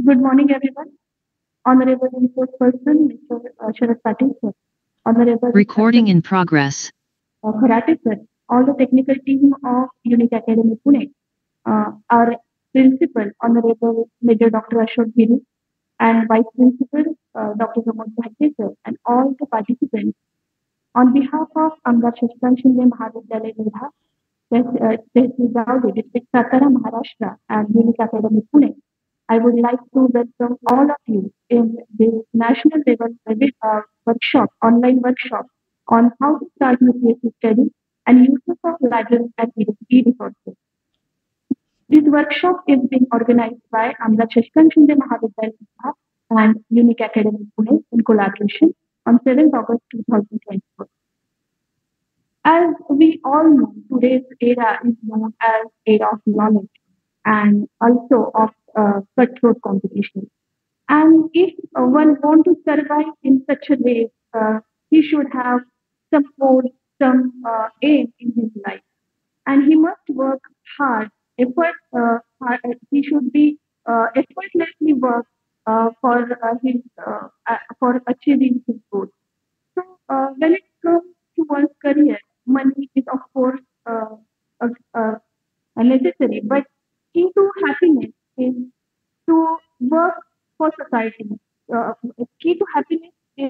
Good morning, everyone. Honorable Resource Person, Mr. Sharad Patil, sir. Honorable Recording in progress. Kharate, sir. All the technical team of Unique Academy Pune, our principal, Honorable Major Dr. Ashok Giri, and Vice Principal, Dr. Pramod Bhatte, sir, and all the participants. On behalf of Amdar Shashikant Shinde Mahavidyalaya Nidha, Tehsil Gaudi, District Satara, Maharashtra, and Unique Academy Pune, I would like to welcome all of you in this national level workshop, online workshop on how to start UPSC study and uses of libraries and e-resources. This workshop is being organized by Amdar Shashikant Shinde Mahavidyalaya and Unique Academy Pune in collaboration on 7th August 2024. As we all know, today's era is known as era of knowledge and also of cutthroat competition. And if one want to survive in such a way, he should have some goal, some aim in his life, and he must work hard. He should be effortlessly work for achieving his goal. So when it comes to one's career, money is of course uh, uh, necessary, but key to happiness is to work for society. Uh, Key to happiness is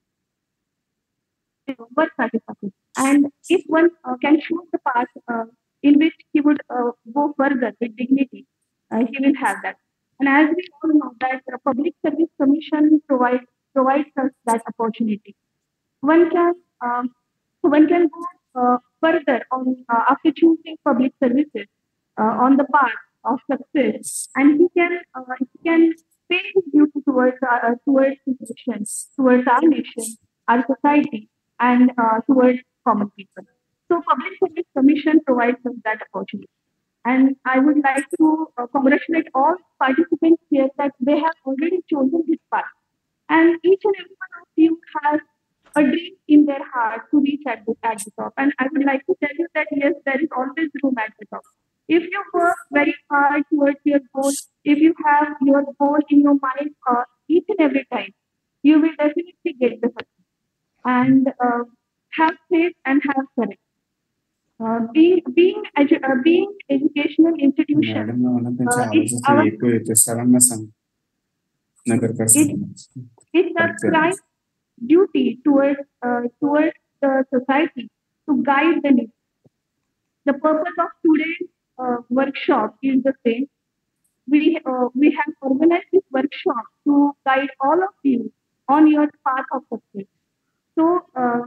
work satisfaction. And if one can choose the path in which he would go further with dignity, he will have that. And as we all know that the Public Service Commission provides us that opportunity. One can um, one can go further on after choosing public services on the path of success, and he can pay his duty towards his nation, towards our nation, our society, and towards common people. So, Public Service Commission provides us that opportunity. And I would like to congratulate all participants here that they have already chosen this path. And each and every one of you has a dream in their heart to reach at the top. And I would like to tell you that yes, there is always room at the top. If you work very hard towards your goal, if you have your goal in your mind each and every time, you will definitely get the success. And have faith and have courage. Being educational institution, madam मला त्यांच्या it's आवाजाचा our ऐकू येतो सरांना सांग Nagarkar it, it's a prime duty towards the society to guide the needs. The purpose of today's workshop is the same. We have organized this workshop to guide all of you on your path of success. So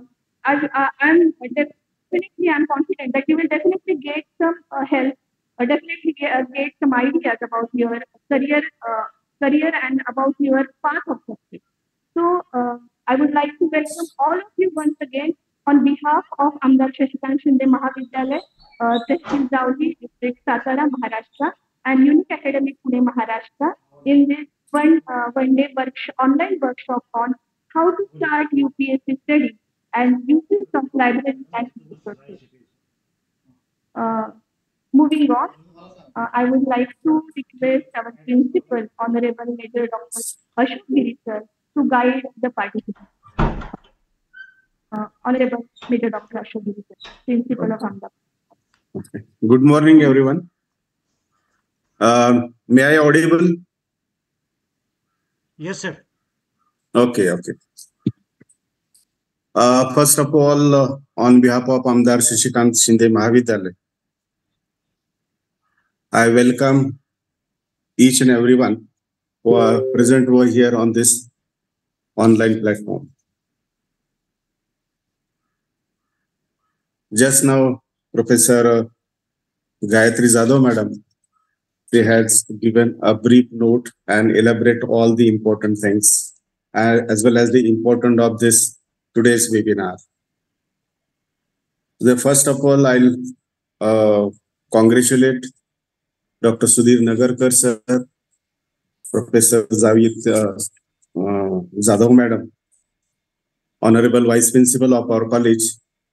I'm confident that you will definitely get some help, definitely get some ideas about your career, career and about your path of success. So I would like to welcome all of you once again on behalf of Amdar Shashikant Shinde Mahavidyalaya, Tehsil Zawli, District Satara, Maharashtra, and Unique Academy Pune, Maharashtra, in this one-day online workshop on how to start UPSC study and uses of library and resources. Uh, Moving on, I would like to request our principal, Honorable Major Dr. Ashok Giri sir, to guide the participants. Honorable Major Dr. Ashok Giri sir, principal of Ahmedabad. Okay. Good morning, everyone. May I audible? Yes, sir. Okay. First of all, on behalf of Amdar Shashikant Shinde Mahavidyalaya, I welcome each and everyone who are present over here on this online platform. Just now, Professor Gayatri Jadhav Madam, they has given a brief note and elaborate all the important things, as well as the importance of this today's webinar. First of all, I'll congratulate Dr. Sudhir Nagarkar sir, Professor Jadhav Madam, Honorable Vice Principal of our college,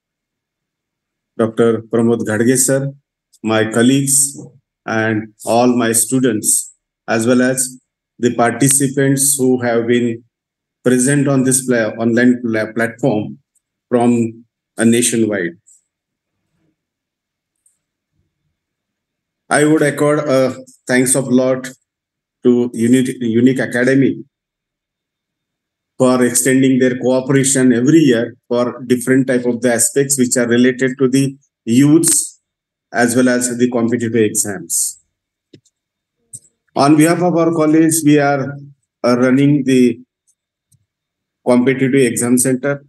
Dr. Pramod Ghadge sir, my colleagues, and all my students, as well as the participants who have been present on this online platform from nationwide. I would accord thanks of lot to Unique Academy for extending their cooperation every year for different type of the aspects which are related to the youths as well as the competitive exams. On behalf of our college, we are running the competitive exam center,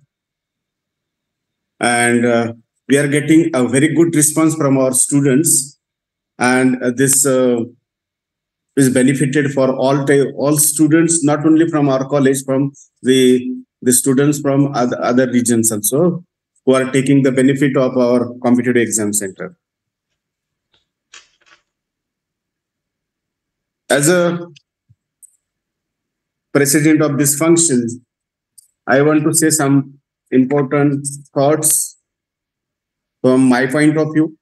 and we are getting a very good response from our students, and this is benefited for all students, not only from our college, from the students from other regions also, who are taking the benefit of our competitive exam center. As a president of this function, I want to say some important thoughts from my point of view.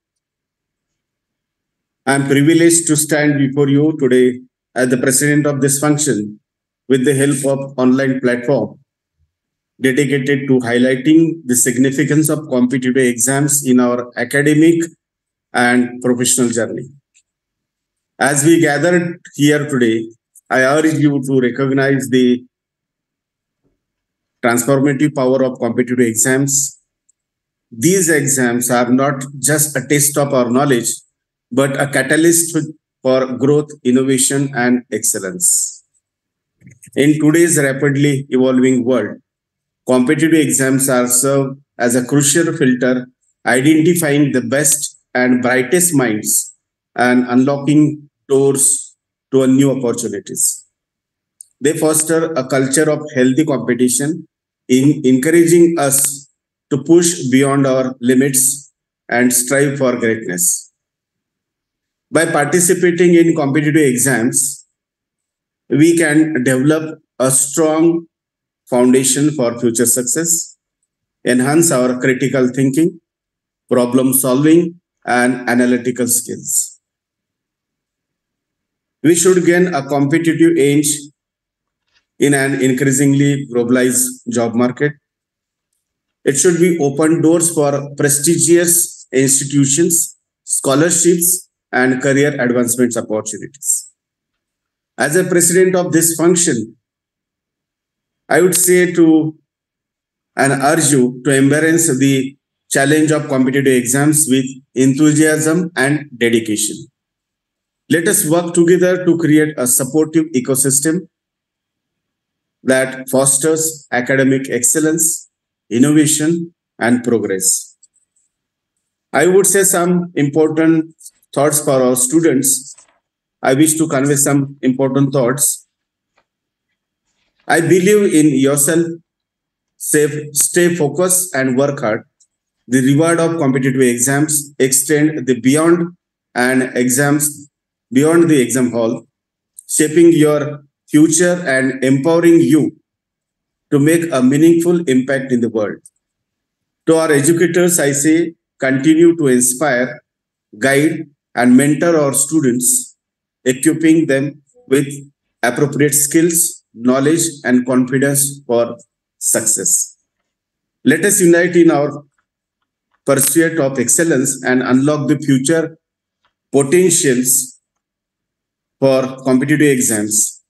I am privileged to stand before you today as the president of this function with the help of online platform dedicated to highlighting the significance of competitive exams in our academic and professional journey. As we gathered here today, I urge you to recognize the transformative power of competitive exams. These exams are not just a test of our knowledge, but a catalyst for growth, innovation, and excellence. In today's rapidly evolving world, competitive exams are served as a crucial filter, identifying the best and brightest minds and unlocking doors to new opportunities. They foster a culture of healthy competition, encouraging us to push beyond our limits and strive for greatness. By participating in competitive exams, we can develop a strong foundation for future success, enhance our critical thinking, problem solving, and analytical skills. We should gain a competitive edge in an increasingly globalized job market. It should be open doors for prestigious institutions, scholarships, and career advancement opportunities. As a president of this function, I would say to and urge you to embrace the challenge of competitive exams with enthusiasm and dedication. Let us work together to create a supportive ecosystem that fosters academic excellence, innovation, and progress. I would say some important thoughts for our students. I wish to convey some important thoughts. I believe in yourself. Stay focused and work hard. The reward of competitive exams extend the beyond the exam hall, shaping your future and empowering you to make a meaningful impact in the world. To our educators, I say, continue to inspire, guide, and mentor our students, equipping them with appropriate skills, knowledge, and confidence for success. Let us unite in our pursuit of excellence and unlock the future potentials for competitive exams.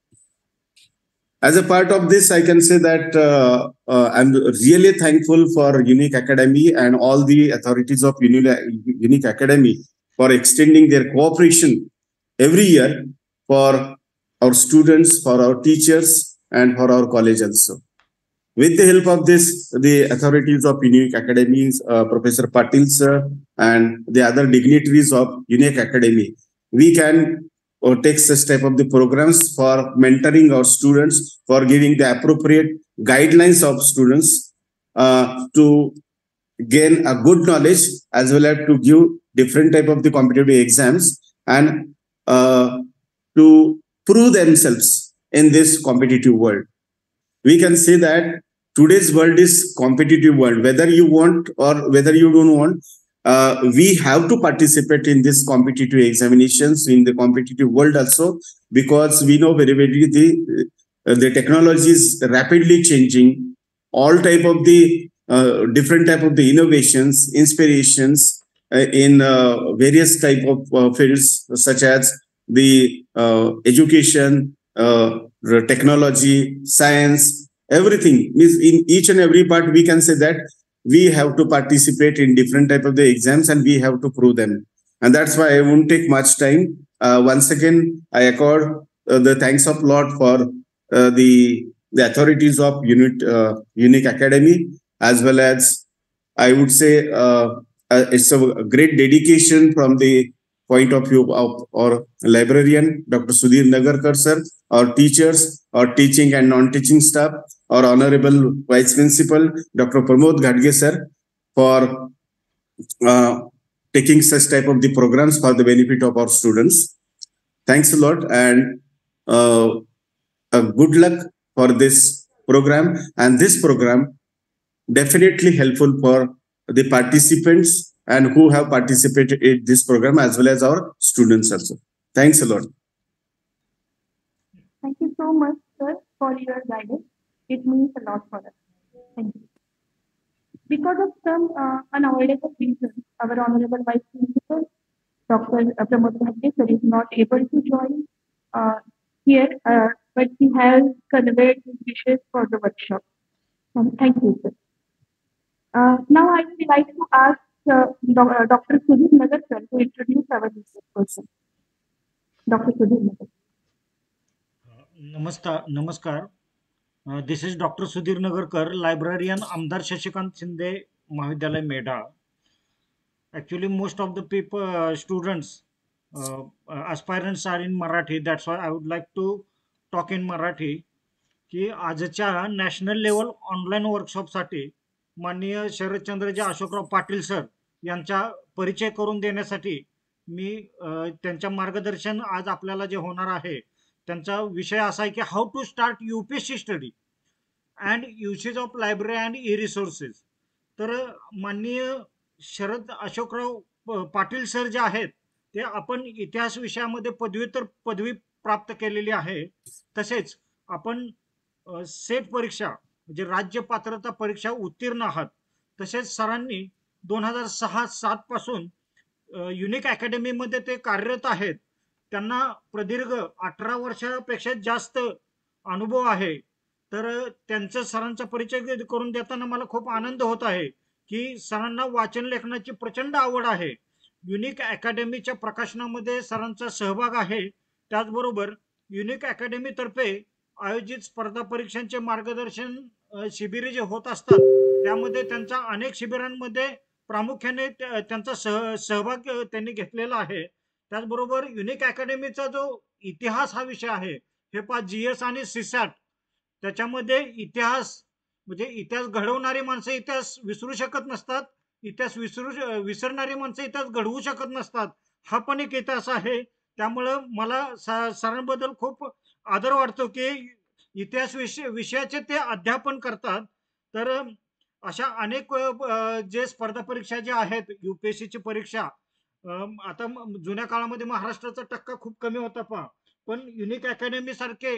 As a part of this, I can say that I'm really thankful for Unique Academy and all the authorities of Unique Academy for extending their cooperation every year for our students, for our teachers, and for our college also. With the help of this, the authorities of Unique Academies, Professor Patil sir, and the other dignitaries of Unique Academy, we can take such type of the programs for mentoring our students, for giving the appropriate guidelines of students to gain a good knowledge, as well as to give different type of the competitive exams and to prove themselves in this competitive world. We can say that today's world is competitive world. Whether you want or whether you don't want, we have to participate in this competitive examinations in the competitive world also, because we know very well the technology is rapidly changing. All type of the different type of the innovations, inspirations in various type of fields, such as the education, the technology, science, everything is in each and every part. We can say that we have to participate in different type of the exams and we have to prove them. And that's why I won't take much time. Once again, I accord the thanks of Lord for the authorities of Unique Academy, as well as I would say it's a great dedication from the point of view of our librarian, Dr. Sudhir Nagarkar sir, our teachers, our teaching and non-teaching staff, our Honorable Vice Principal, Dr. Pramod Ghadge sir, for uh, taking such type of the programs for the benefit of our students. Thanks a lot, and good luck for this program. And this program definitely helpful for the participants and who have participated in this program, as well as our students also. Thanks a lot. Thank you so much, sir, for your guidance. It means a lot for us. Thank you. Because of some unavoidable reasons, our Honorable Vice Principal, Dr. Pramod Bhatte, sir, is not able to join uh, here, but he has conveyed his wishes for the workshop. Thank you, sir. Now I would like to ask Dr. Sudhir Nagar, sir, to introduce our research person. Dr. Sudhir Nagar. नमस्कार. This is Dr. Sudhir Nagarkar, librarian, Amdar Shashikant Shinde Mahavidyalay, Medha. Actually, most of the people, students, aspirants are in Marathi. That's why I would like to talk in Maraठी. की आजच्या national level online वर्कशॉपसाठी माननीय Sharadchandraji Ashokrao Patil sir यांचा परिचय करून देण्यासाठी मी त्यांच्या मार्गदर्शन आज आपल्याला जे होणार आहे त्यांचा विषय असा आहे की how to start UPSC study and usage of library and e resources. तर माननीय शरद अशोकराव पाटील सर जे आहेत ते आपण इतिहास विषयामध्ये पदव्युत्तर पदवी प्राप्त केलेली आहे. तसेच आपण सेट परीक्षा म्हणजे राज्य पात्रता परीक्षा उत्तीर्ण आहात. तसेच सरांनी 2006-07 पासून युनिक अकॅडमीमध्ये ते कार्यरत आहेत. त्यांना प्रदीर्घ 18 वर्षापेक्षा जास्त अनुभव आहे. तर त्यांचा सरांचा परिचय करून देताना मला खूप आनंद होत आहे की सरांना वाचन लेखनाची प्रचंड आवड आहे. युनिक अकॅडमीच्या प्रकाशनामध्ये सरांचा सहभाग आहे. त्याचबरोबर युनिक अकॅडमी तर्फे आयोजित स्पर्धा परीक्षांचे मार्गदर्शन शिबिरे जे होत असतात त्यामध्ये त्यांचा अनेक शिबिरांमध्ये प्रामुख्याने त्यांचा सहभाग त्यांनी घेतलेला आहे. त्याचबरोबर युनिक अकॅडमीचा जो इतिहास हा विषय आहे हे पहा जीएस आणि सीसॅट त्याच्यामध्ये इतिहास म्हणजे इतिहास घडवणारी माणसं इतिहास विसरू शकत नसतात. इतिहास विसरणारी माणसं इतिहास घडवू शकत नसतात. हा पण एक इतिहास आहे. त्यामुळं मला सरांबद्दल खूप आदर वाटतो की इतिहास विषयाचे ते अध्यापन करतात. तर अशा अनेक जे स्पर्धा परीक्षा ज्या आहेत यूपीएससीची परीक्षा आता जुन्या काळामध्ये महाराष्ट्राचा टक्का खूप कमी होता पहा. पण युनिक अकॅडमी सारखे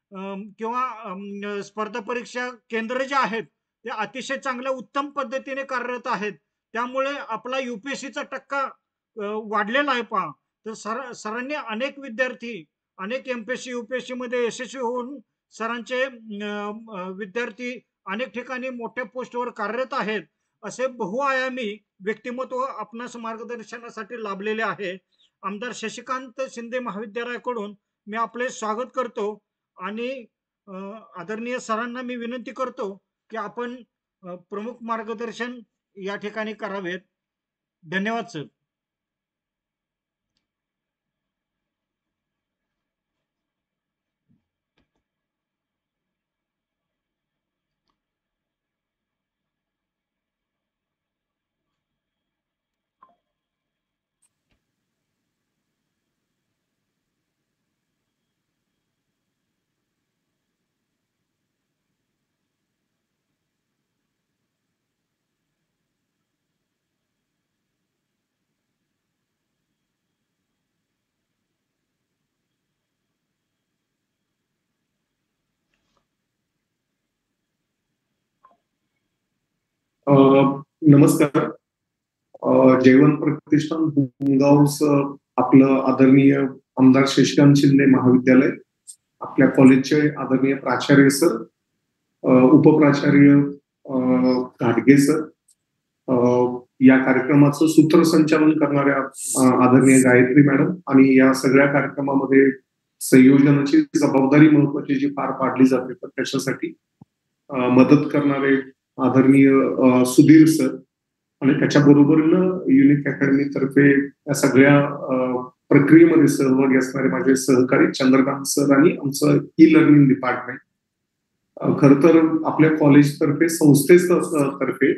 किंवा स्पर्धा परीक्षा केंद्र जे आहेत ते अतिशय चांगल्या उत्तम पद्धतीने कार्यरत आहेत. त्यामुळे आपला यूपीएससीचा टक्का वाढलेला आहे पहा. तर सरांनी अनेक विद्यार्थी अनेक एमपीएससी यूपीएससी मध्ये यशस्वी होऊन सरांचे विद्यार्थी अनेक ठिकाणी मोठ्या पोस्टवर कार्यरत आहेत. असे बहुआयामी व्यक्तिमत्व आपणास मार्गदर्शनासाठी लाभलेले आहे. आमदार शशिकांत शिंदे महाविद्यालयाकडून मी आपले स्वागत करतो आणि आदरणीय सरांना मी विनंती करतो की आपण प्रमुख मार्गदर्शन या ठिकाणी करावेत. धन्यवाद सर. नमस्कार. जयवंत प्रतिष्ठान भूमगावचं आपलं आदरणीय आमदार शशिकांत शिंदे महाविद्यालय, आपल्या कॉलेजचे आदरणीय प्राचार्य सर, उपप्राचार्य घाटगे सर, या कार्यक्रमाचं सूत्रसंचालन करणाऱ्या आदरणीय गायत्री मॅडम आणि या सगळ्या कार्यक्रमामध्ये संयोजनाची जबाबदारी महत्वाची जी पार पाडली जाते तर त्याच्यासाठी मदत करणारे आदरणीय सुधीर सर आणि त्याच्याबरोबरनं युनिक अकॅडमी तर्फे या सगळ्या प्रक्रियेमध्ये सहभागी असणारे माझे सहकारी चंद्रकांत सर आणि आमचं ई लर्निंग डिपार्टमेंट. खर तर आपल्या कॉलेज तर्फे संस्थेतर्फे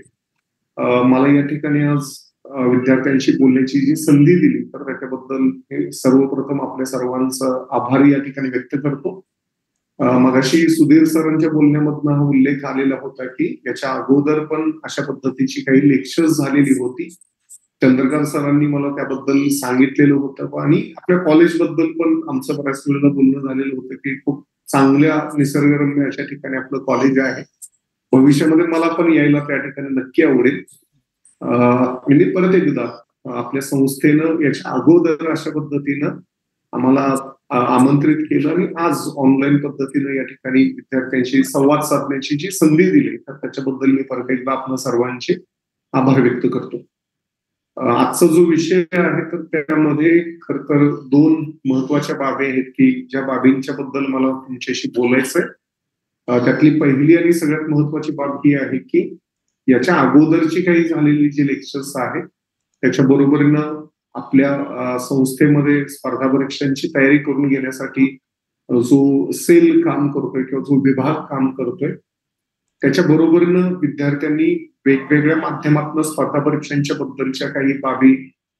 मला या ठिकाणी आज विद्यार्थ्यांशी बोलण्याची जी संधी दिली तर त्याच्याबद्दल हे सर्वप्रथम आपल्या सर्वांचं आभार या ठिकाणी व्यक्त करतो. मगाशी सुधीर सरांच्या बोलण्यामधनं हा उल्लेख आलेला होता की याच्या अगोदर पण अशा पद्धतीची काही लेक्चर्स झालेली होती. चंद्रकांत सरांनी मला त्याबद्दल सांगितलेलं होतं आणि आपल्या कॉलेजबद्दल पण आमचं बऱ्याच वेळेला बोलणं झालेलं होतं की खूप चांगल्या निसर्गरम्य अशा ठिकाणी आपलं कॉलेज आहे. भविष्यामध्ये मला पण यायला त्या ठिकाणी नक्की आवडेल. म्हणजे परत एकदा आपल्या संस्थेनं याच्या अगोदर अशा पद्धतीनं आम्हाला आमंत्रित केलं आणि आज ऑनलाईन पद्धतीनं या ठिकाणी विद्यार्थ्यांशी संवाद साधण्याची जी संधी दिली तर त्याच्याबद्दल मी परत एकदा आपल्या सर्वांचे आभार व्यक्त करतो. आजचा जो विषय आहे तर त्यामध्ये खर तर दोन महत्वाच्या बाबी आहेत की ज्या बाबींच्या बद्दल मला तुमच्याशी बोलायचंय. त्यातली पहिली आणि सगळ्यात महत्वाची बाब ही आहे की याच्या अगोदरची काही झालेली जी लेक्चर्स आहेत त्याच्या बरोबरीनं आपल्या संस्थेमध्ये स्पर्धा परीक्षांची तयारी करून घेण्यासाठी जो सेल काम करतोय किंवा जो विभाग काम करतोय त्याच्या बरोबरीनं विद्यार्थ्यांनी वेगवेगळ्या माध्यमातून स्पर्धा परीक्षांच्या बद्दलच्या काही बाबी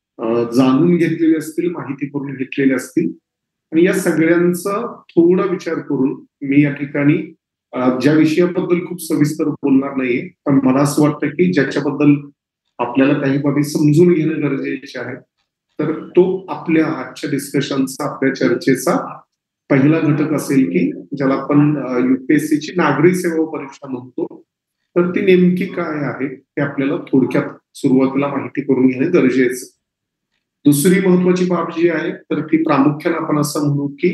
जाणून घेतलेल्या असतील, माहिती करून घेतलेल्या असतील आणि या सगळ्यांचा थोडा विचार करून मी या ठिकाणी ज्या विषयाबद्दल खूप सविस्तर बोलणार नाहीये पण मला असं वाटतं की ज्याच्याबद्दल आपल्याला काही बाबी समजून घेणं गरजेचे आहे तर तो आपल्या आजच्या डिस्कशनचा आपल्या चर्चेचा पहिला घटक असेल की ज्याला आपण युपीएससीची नागरी सेवा परीक्षा म्हणतो तर ती नेमकी काय आहे हे आपल्याला थोडक्यात सुरुवातीला माहिती करून घेणे गरजेचं. दुसरी महत्वाची बाब जी आहे तर ती प्रामुख्याने आपण असं म्हणू की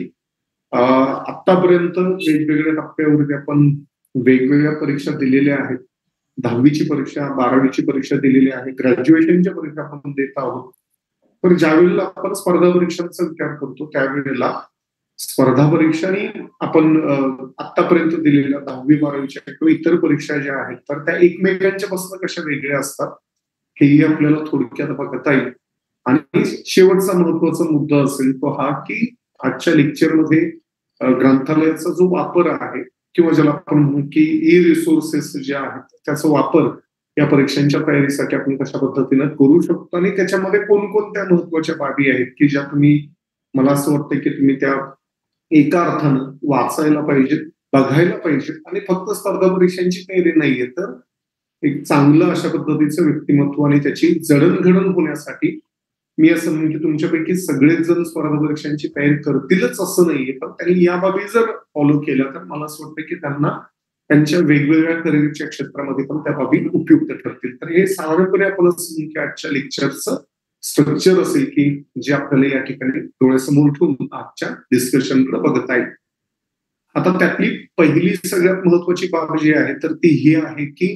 आतापर्यंत वेगवेगळ्या टप्प्यावरती आपण वेगवेगळ्या परीक्षा दिलेल्या आहेत. 10वीची परीक्षा, 12वीची परीक्षा दिलेली आहे, ग्रॅज्युएशनच्या परीक्षा आपण देत आहोत. तर ज्यावेळेला आपण स्पर्धा परीक्षांचा विचार करतो त्यावेळेला स्पर्धा परीक्षांनी आपण आतापर्यंत दिलेल्या 10वी 12वीच्या किंवा इतर परीक्षा ज्या आहेत तर त्या एकमेकांच्या पासून कशा वेगळ्या असतात हेही आपल्याला थोडक्यात बघता येईल. आणि शेवटचा महत्वाचा मुद्दा असेल तो हा की आजच्या लेक्चरमध्ये ग्रंथालयाचा जो वापर आहे किंवा ज्याला आपण म्हणू की ई रिसोर्सेस जे आहेत त्याचा वापर या परीक्षांच्या तयारीसाठी आपण कशा पद्धतीनं करू शकतो आणि त्याच्यामध्ये कोणकोणत्या महत्वाच्या बाबी आहेत की ज्या तुम्ही मला असं वाटतं की तुम्ही त्या एका अर्थानं वाचायला पाहिजेत, बघायला पाहिजेत आणि फक्त स्पर्धा परीक्षांची तयारी नाहीये तर एक चांगलं अशा पद्धतीचं व्यक्तिमत्व आणि त्याची जडणघडण होण्यासाठी मी असं म्हणेन की तुमच्यापैकी सगळेच जण स्पर्धा परीक्षांची तयारी करतीलच असं नाहीये पण त्यांनी या बाबी जर फॉलो केल्या तर मला असं वाटतं की त्यांना त्यांच्या वेगवेगळ्या करिअरच्या क्षेत्रामध्ये पण त्या बाबी उपयुक्त ठरतील. तर हे साधारणपणे आपण असं म्हणू की आजच्या लेक्चरचं स्ट्रक्चर असेल की जे आपल्याला या ठिकाणी डोळ्यासमोर ठेवून आजच्या डिस्कशनकडे बघता येईल. आता त्यातली पहिली सगळ्यात महत्वाची बाब जी आहे तर ती ही आहे की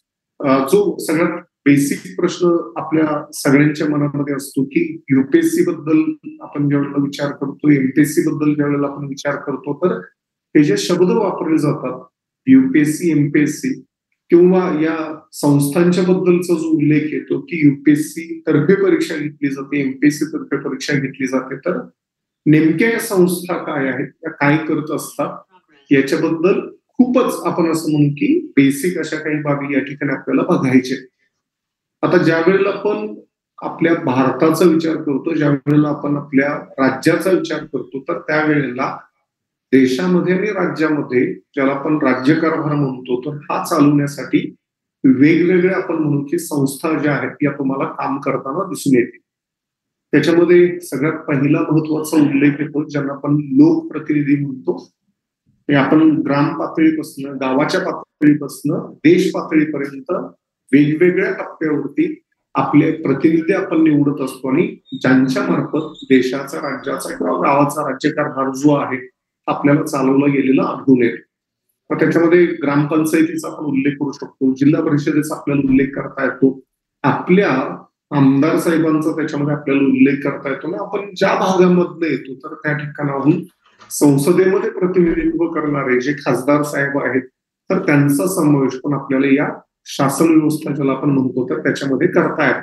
जो सगळ्यात बेसिक प्रश्न आपल्या सगळ्यांच्या मनामध्ये असतो की युपीएससी बद्दल आपण ज्यावेळेला विचार करतो, एमपीएससी बद्दल ज्यावेळेला आपण विचार करतो तर हे जे शब्द वापरले जातात युपीएससी, एमपीएससी किंवा या संस्थांच्या बद्दलचा जो उल्लेख येतो की युपीएससी तर्फे परीक्षा घेतली जाते, एमपीएससी तर्फे परीक्षा घेतली जाते तर नेमक्या या संस्था काय आहेत, त्या काय करत असतात याच्याबद्दल खूपच आपण असं म्हणू की बेसिक अशा काही बाबी या ठिकाणी आपल्याला बघायचे. आता ज्या वेळेला आपण आपल्या भारताचा विचार करतो, ज्या वेळेला आपण आपल्या राज्याचा विचार करतो तर त्यावेळेला देशामध्ये आणि राज्यामध्ये ज्याला आपण राज्यकारभार म्हणतो तर हा चालवण्यासाठी वेगवेगळ्या आपण म्हणू की संस्था ज्या आहेत या तुम्हाला काम करताना दिसून येतील. त्याच्यामध्ये सगळ्यात पहिला महत्वाचा उल्लेख येतो ज्यांना आपण लोकप्रतिनिधी म्हणतो. हे आपण ग्राम पातळीपासून, गावाच्या पातळीपासून देश पातळीपर्यंत वेगवेगळ्या टप्प्यावरती आपले प्रतिनिधी आपण निवडत असतो आणि ज्यांच्या मार्फत देशाचा, राज्याचा किंवा गावाचा राज्यकारभार जो आहे आपल्याला चालवला गेलेला आढळून येतो. मग त्याच्यामध्ये ग्रामपंचायतीचा आपण उल्लेख करू शकतो, जिल्हा परिषदेचा आपल्याला उल्लेख करता येतो, आपल्या आमदार साहेबांचा त्याच्यामध्ये आपल्याला उल्लेख करता येतो. आपण ज्या भागामधनं येतो तर त्या ठिकाणाहून संसदेमध्ये प्रतिनिधित्व करणारे जे खासदार साहेब आहेत तर त्यांचा समावेश पण आपल्याला या शासन व्यवस्था ज्याला आपण म्हणतो तर त्याच्यामध्ये करता येतो.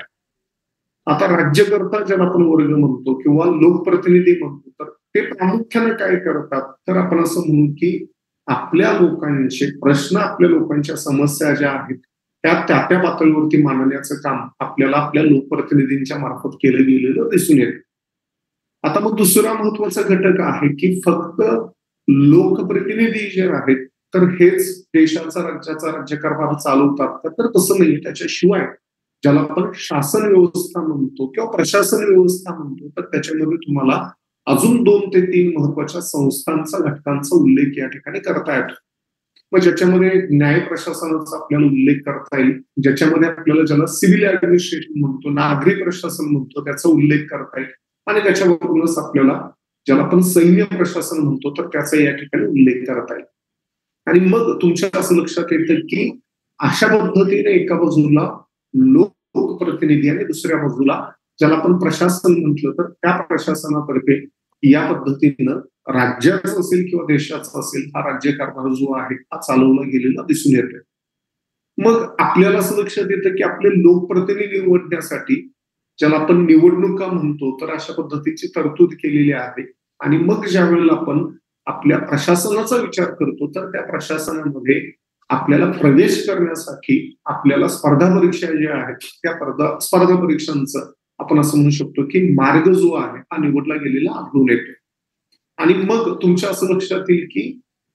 आता राज्यकर्ता ज्याला आपण वर्ग म्हणतो किंवा लोकप्रतिनिधी म्हणतो तर ते प्रामुख्याने काय करतात तर आपण असं म्हणू की आपल्या लोकांचे प्रश्न, आपल्या लोकांच्या समस्या ज्या आहेत त्या पातळीवरती मांडण्याचं काम आपल्याला आपल्या लोकप्रतिनिधींच्या मार्फत केलं गेलेलं दिसून येतं. आता मग दुसरा महत्वाचा घटक आहे की फक्त लोकप्रतिनिधी जे आहेत तर हेच देशाचा, राज्याचा राज्यकारभार चालवतात का तर तसं नाही. त्याच्याशिवाय ज्याला आपण शासन व्यवस्था म्हणतो किंवा प्रशासन व्यवस्था म्हणतो तर त्याच्यामध्ये तुम्हाला अजून 2 ते 3 महत्वाच्या संस्थांचा, घटकांचा उल्लेख या ठिकाणी करता येतो. मग ज्याच्यामध्ये न्याय प्रशासनाचा आपल्याला उल्लेख करता येईल, ज्याच्यामध्ये आपल्याला ज्याला सिव्हिल ऍडमिनिस्ट्रेशन म्हणतो, नागरी प्रशासन म्हणतो त्याचा उल्लेख करता येईल आणि त्याच्यावरूनच आपल्याला ज्याला आपण सैन्य प्रशासन म्हणतो तर त्याचा या ठिकाणी उल्लेख करता येईल. आणि मग तुमच्या असं लक्षात येतं की अशा पद्धतीने एका बाजूला लोकप्रतिनिधी आणि दुसऱ्या बाजूला ज्याला आपण प्रशासन म्हटलं तर त्या प्रशासनातर्फे या पद्धतीनं राज्याचं असेल किंवा देशाचा असेल हा राज्यकारभार जो आहे हा चालवला गेलेला दिसून येतोय. मग आपल्याला असं लक्षात येतं की आपले लोकप्रतिनिधी निवडण्यासाठी ज्याला आपण निवडणुका म्हणतो तर अशा पद्धतीची तरतूद केलेली आहे. आणि मग ज्या वेळेला आपण आपल्या प्रशासनाचा विचार करतो तर त्या प्रशासनामध्ये आपल्याला प्रवेश करण्यासाठी आपल्याला स्पर्धा परीक्षा ज्या आहेत त्या स्पर्धा परीक्षांचं आपण असं म्हणू शकतो की मार्ग जो आहे हा निवडला गेलेला आढळून येतो. आणि मग तुमच्या असं लक्षात येईल की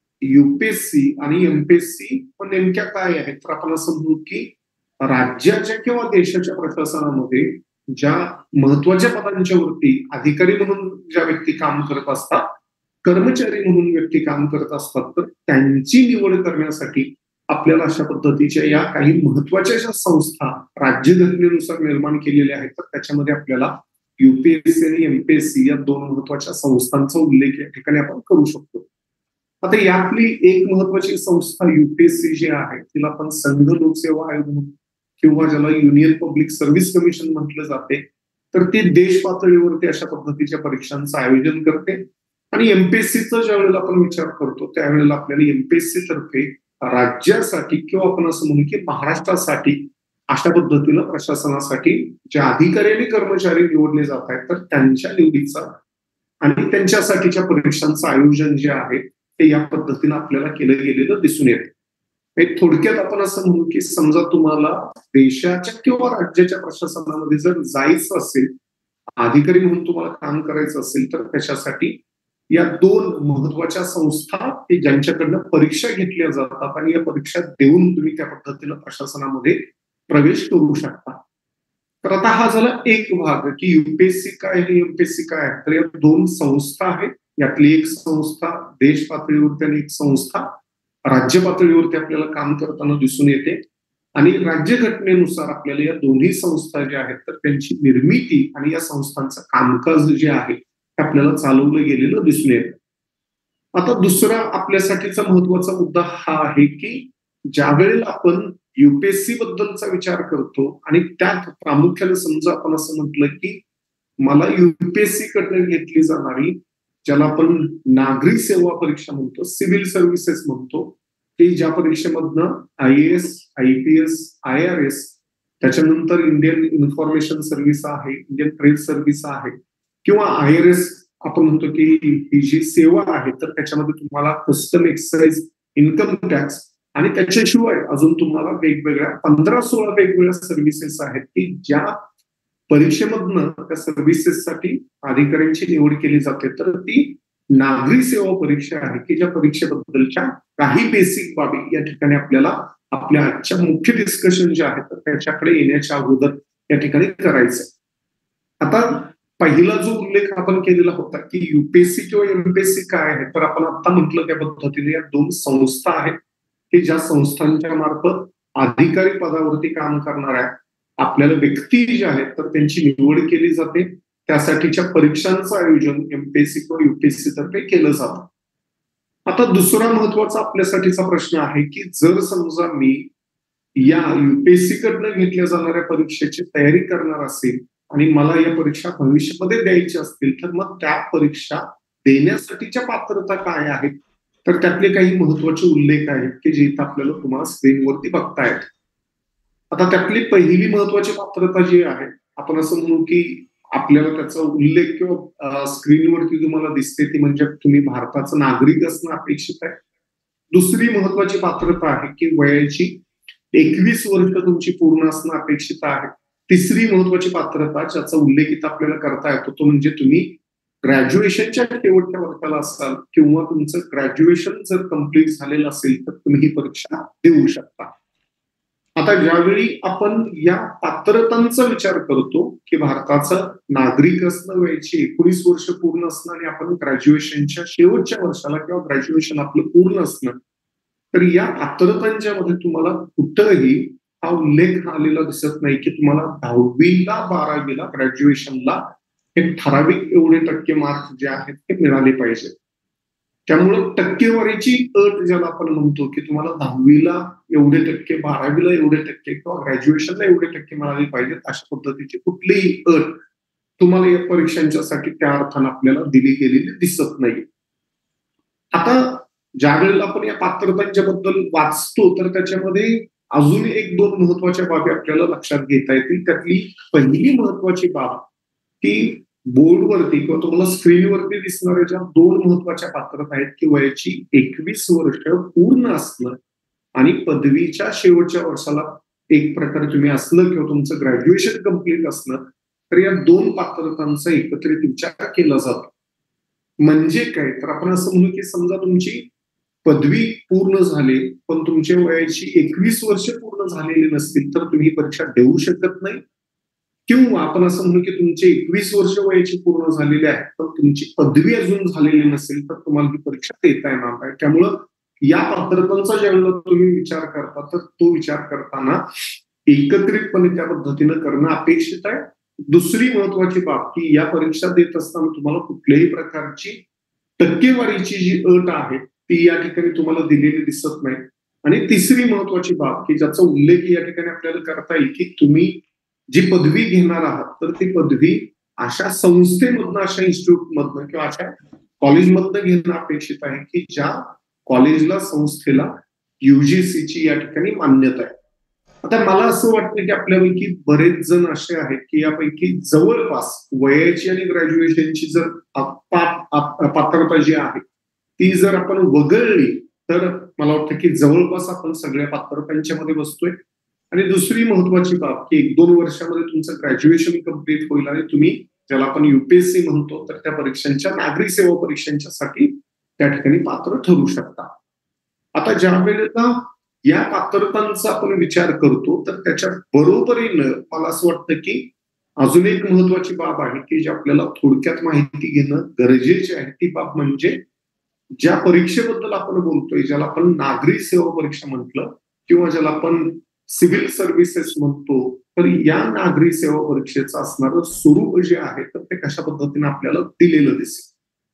युपीएससी आणि एमपीएससी पण नेमक्या काय आहेत तर आपण असं म्हणू की राज्याच्या किंवा देशाच्या प्रशासनामध्ये ज्या महत्वाच्या पदांच्या वरती अधिकारी म्हणून ज्या व्यक्ती काम करत असतात, कर्मचारी म्हणून व्यक्ती काम करत असतात तर त्यांची निवड करण्यासाठी आपल्याला अशा पद्धतीच्या या काही महत्वाच्या ज्या संस्था राज्यघटनेनुसार निर्माण केलेल्या आहेत तर त्याच्यामध्ये आपल्याला युपीएससी आणि एमपीएससी या 2 महत्वाच्या संस्थांचा उल्लेख या ठिकाणी आपण करू शकतो. आता यातली एक महत्वाची संस्था युपीएससी जी आहे तिला आपण संघ लोकसेवा आयोग म्हणून किंवा ज्याला युनियन पब्लिक सर्व्हिस कमिशन म्हटलं जाते तर ती देश पातळीवरती अशा पद्धतीच्या परीक्षांचं आयोजन करते. आणि एमपीएससीचा ज्या वेळेला आपण विचार करतो त्यावेळेला आपल्याला एमपीएससी तर्फे राज्यासाठी किंवा आपण असं म्हणू की महाराष्ट्रासाठी अशा पद्धतीनं प्रशासनासाठी जे अधिकारी आणि कर्मचारी निवडले जात आहेत तर त्यांच्या निवडीचा आणि त्यांच्यासाठीच्या परीक्षांचं आयोजन जे आहे ते या पद्धतीनं आपल्याला केलं गेलेलं दिसून येते. थोडक्यात आपण असं म्हणू की समजा तुम्हाला देशाच्या किंवा राज्याच्या प्रशासनामध्ये जर जायचं असेल, अधिकारी म्हणून तुम्हाला काम करायचं असेल तर त्याच्यासाठी या 2 महत्वाच्या संस्था की ज्यांच्याकडनं परीक्षा घेतल्या जातात आणि या परीक्षा देऊन तुम्ही त्या पद्धतीनं प्रशासनामध्ये प्रवेश करू शकता. तर आता हा झाला एक भाग की युपीएससी काय आणि एमपीएससी काय आहे. तर या 2 संस्था आहेत, यातली एक संस्था देश पातळीवरती आणि एक संस्था राज्य पातळीवरती आपल्याला काम करताना दिसून येते. आणि राज्यघटनेनुसार आपल्याला या दोन्ही संस्था ज्या आहेत तर त्यांची निर्मिती आणि या संस्थांचं कामकाज जे आहे आपल्याला चालवलं गेलेलं दिसून येतं. आता दुसरा आपल्यासाठीचा महत्वाचा मुद्दा हा आहे की ज्या वेळेला आपण युपीएससी बद्दलचा विचार करतो आणि त्यात प्रामुख्याने समजा आपण असं म्हटलं की मला युपीएससी कडनं घेतली जाणारी ज्याला आपण नागरी सेवा परीक्षा म्हणतो, सिव्हिल सर्व्हिसेस म्हणतो, की ज्या परीक्षेमधनं IAS, IPS, IRS त्याच्यानंतर इंडियन इन्फॉर्मेशन सर्व्हिस आहे, इंडियन ट्रेड सर्व्हिस आहे किंवा IRS आपण म्हणतो की ही जी सेवा आहे तर त्याच्यामध्ये तुम्हाला कस्टम एक्साइज, इन्कम टॅक्स आणि त्याच्याशिवाय अजून तुम्हाला वेगवेगळ्या 15-16 वेगवेगळ्या सर्व्हिसेस आहेत की ज्या परीक्षेमधनं त्या सर्व्हिसेससाठी अधिकाऱ्यांची निवड केली जाते. तर ती नागरी सेवा परीक्षा आहे की ज्या परीक्षेबद्दलच्या काही बेसिक बाबी या ठिकाणी आपल्याला आपल्या आजच्या मुख्य डिस्कशन जे आहे तर त्याच्याकडे येण्याच्या अगोदर या ठिकाणी करायचं. आता पहिला जो उल्लेख आपण केलेला होता की युपीएससी किंवा एमपीएससी काय आहे तर आपण आता म्हटलं त्या पद्धतीने या 2 संस्था आहेत की ज्या संस्थांच्या मार्फत अधिकारी पदावरती काम करणाऱ्या आपल्याला व्यक्ती ज्या आहेत तर त्यांची निवड केली जाते. त्यासाठीच्या परीक्षांचं आयोजन एमपीएससी किंवा युपीएससी तर्फे केलं जातं. आता दुसरा महत्वाचा आपल्यासाठीचा प्रश्न आहे की जर समजा मी या युपीएससी कडनं घेतल्या जाणाऱ्या परीक्षेची तयारी करणार असेल आणि मला या परीक्षा भविष्यामध्ये द्यायच्या असतील तर मग त्या परीक्षा देण्यासाठीच्या पात्रता काय आहेत, तर त्यातले काही महत्वाचे उल्लेख आहेत की जे इथं आपल्याला तुम्हाला स्क्रीनवरती बघतायत. आता त्यातली पहिली महत्वाची पात्रता जी आहे, आपण असं म्हणू की आपल्याला त्याचा उल्लेख किंवा स्क्रीनवरती तुम्हाला दिसते ती म्हणजे तुम्ही भारताचं नागरिक असणं अपेक्षित आहे. दुसरी महत्वाची पात्रता आहे की वयाची 21 वर्ष तुमची पूर्ण असणं अपेक्षित आहे. तिसरी महत्वाची पात्रता ज्याचा उल्लेख इथं आपल्याला करता येतो तो म्हणजे तुम्ही ग्रॅज्युएशनच्या शेवटच्या वर्षाला असाल किंवा तुमचं ग्रॅज्युएशन जर कम्प्लीट झालेलं असेल तर तुम्ही ही परीक्षा देऊ शकता. आता ज्यावेळी आपण या पात्रतांचा विचार करतो की भारताचं नागरिक असणं, वयाची 19 वर्ष पूर्ण असणं आणि आपण ग्रॅज्युएशनच्या शेवटच्या वर्षाला किंवा ग्रॅज्युएशन आपलं पूर्ण असणं, तर या पात्रतांच्या मध्ये तुम्हाला कुठंही हा उल्लेख आलेला दिसत नाही की तुम्हाला 10वीला 12वीला ग्रॅज्युएशनला एक ठराविक एवढे टक्के मार्क जे आहेत ते मिळाले पाहिजे. त्यामुळं टक्केवारीची अट ज्याला आपण म्हणतो की तुम्हाला 10वीला एवढे टक्के, 12वीला एवढे टक्के किंवा ग्रॅज्युएशनला एवढे टक्के मिळाले पाहिजेत, अशा पद्धतीची कुठलीही अट तुम्हाला या परीक्षांच्यासाठी त्या अर्थानं आपल्याला दिली गेलेली दिसत नाही. आता ज्या वेळेला आपण या पात्रतांच्या बद्दल वाचतो तर त्याच्यामध्ये अजून एक दोन महत्वाच्या बाबी आपल्याला लक्षात घेता येतील. त्यातली पहिली महत्वाची बाब की बोर्डवरती किंवा तुम्हाला स्क्रीनवरती दिसणाऱ्या ज्या दोन महत्वाच्या पात्रता आहेत की वयाची 21 वर्ष पूर्ण असणं आणि पदवीच्या शेवटच्या वर्षाला एक प्रकारे तुम्ही असणं किंवा तुमचं ग्रॅज्युएशन कम्प्लीट असणं, तर या दोन पात्रतांचा एकत्रित विचार केला जातो. म्हणजे काय, तर आपण असं म्हणू की समजा तुमची पदवी पूर्ण झाली पण तुमच्या वयाची 21 वर्ष पूर्ण झालेली नसतील तर तुम्ही ही परीक्षा देऊ शकत नाही. किंवा आपण असं म्हणू की तुमचे 21 वर्ष वयाची पूर्ण झालेली आहे पण तुमची पदवी अजून झालेली नसेल तर तुम्हाला ही परीक्षा देता येणार नाही. त्यामुळं या पात्रतांचा ज्यावेळेला तुम्ही विचार करता तर तो विचार करताना एकत्रितपणे त्या पद्धतीनं करणं अपेक्षित आहे. दुसरी महत्वाची बाब की या परीक्षा देत असताना तुम्हाला कुठल्याही प्रकारची टक्केवारीची जी अट आहे ती या ठिकाणी तुम्हाला दिलेली दिसत नाही. आणि तिसरी महत्वाची बाब की ज्याचा उल्लेख या ठिकाणी आपल्याला करता येईल की तुम्ही जी पदवी घेणार आहात तर ती पदवी अशा संस्थेमधनं, अशा इन्स्टिट्यूटमधनं किंवा अशा कॉलेजमधनं घेणं अपेक्षित आहे की ज्या कॉलेजला, संस्थेला युजीसीची या ठिकाणी मान्यता आहे. आता मला असं वाटतं की आपल्यापैकी बरेच जण असे आहेत की यापैकी जवळपास वयाची आणि ग्रॅज्युएशनची जर पात्रता जी आहे ती जर आपण वगळली तर मला वाटतं की जवळपास आपण सगळ्या पात्रतांच्या मध्ये बसतोय. आणि दुसरी महत्वाची बाब की 1-2 वर्षामध्ये तुमचं ग्रॅज्युएशन कम्प्लीट होईल आणि तुम्ही ज्याला आपण युपीएससी म्हणतो तर त्या परीक्षांच्या, नागरिक सेवा परीक्षांच्यासाठी त्या ठिकाणी पात्र ठरू शकता. आता ज्या वेळेला या पात्रतांचा आपण विचार करतो तर त्याच्या बरोबरीनं मला असं वाटतं की अजून एक महत्वाची बाब आहे की जी आपल्याला थोडक्यात माहिती घेणं गरजेचे आहे. ती बाब म्हणजे ज्या परीक्षेबद्दल आपण बोलतोय, ज्याला आपण नागरी सेवा परीक्षा म्हटलं किंवा ज्याला आपण सिव्हिल सर्व्हिसेस म्हणतो, तर या नागरी सेवा परीक्षेचं असणारं स्वरूप जे आहे तर ते कशा पद्धतीने आपल्याला दिलेलं दिसेल.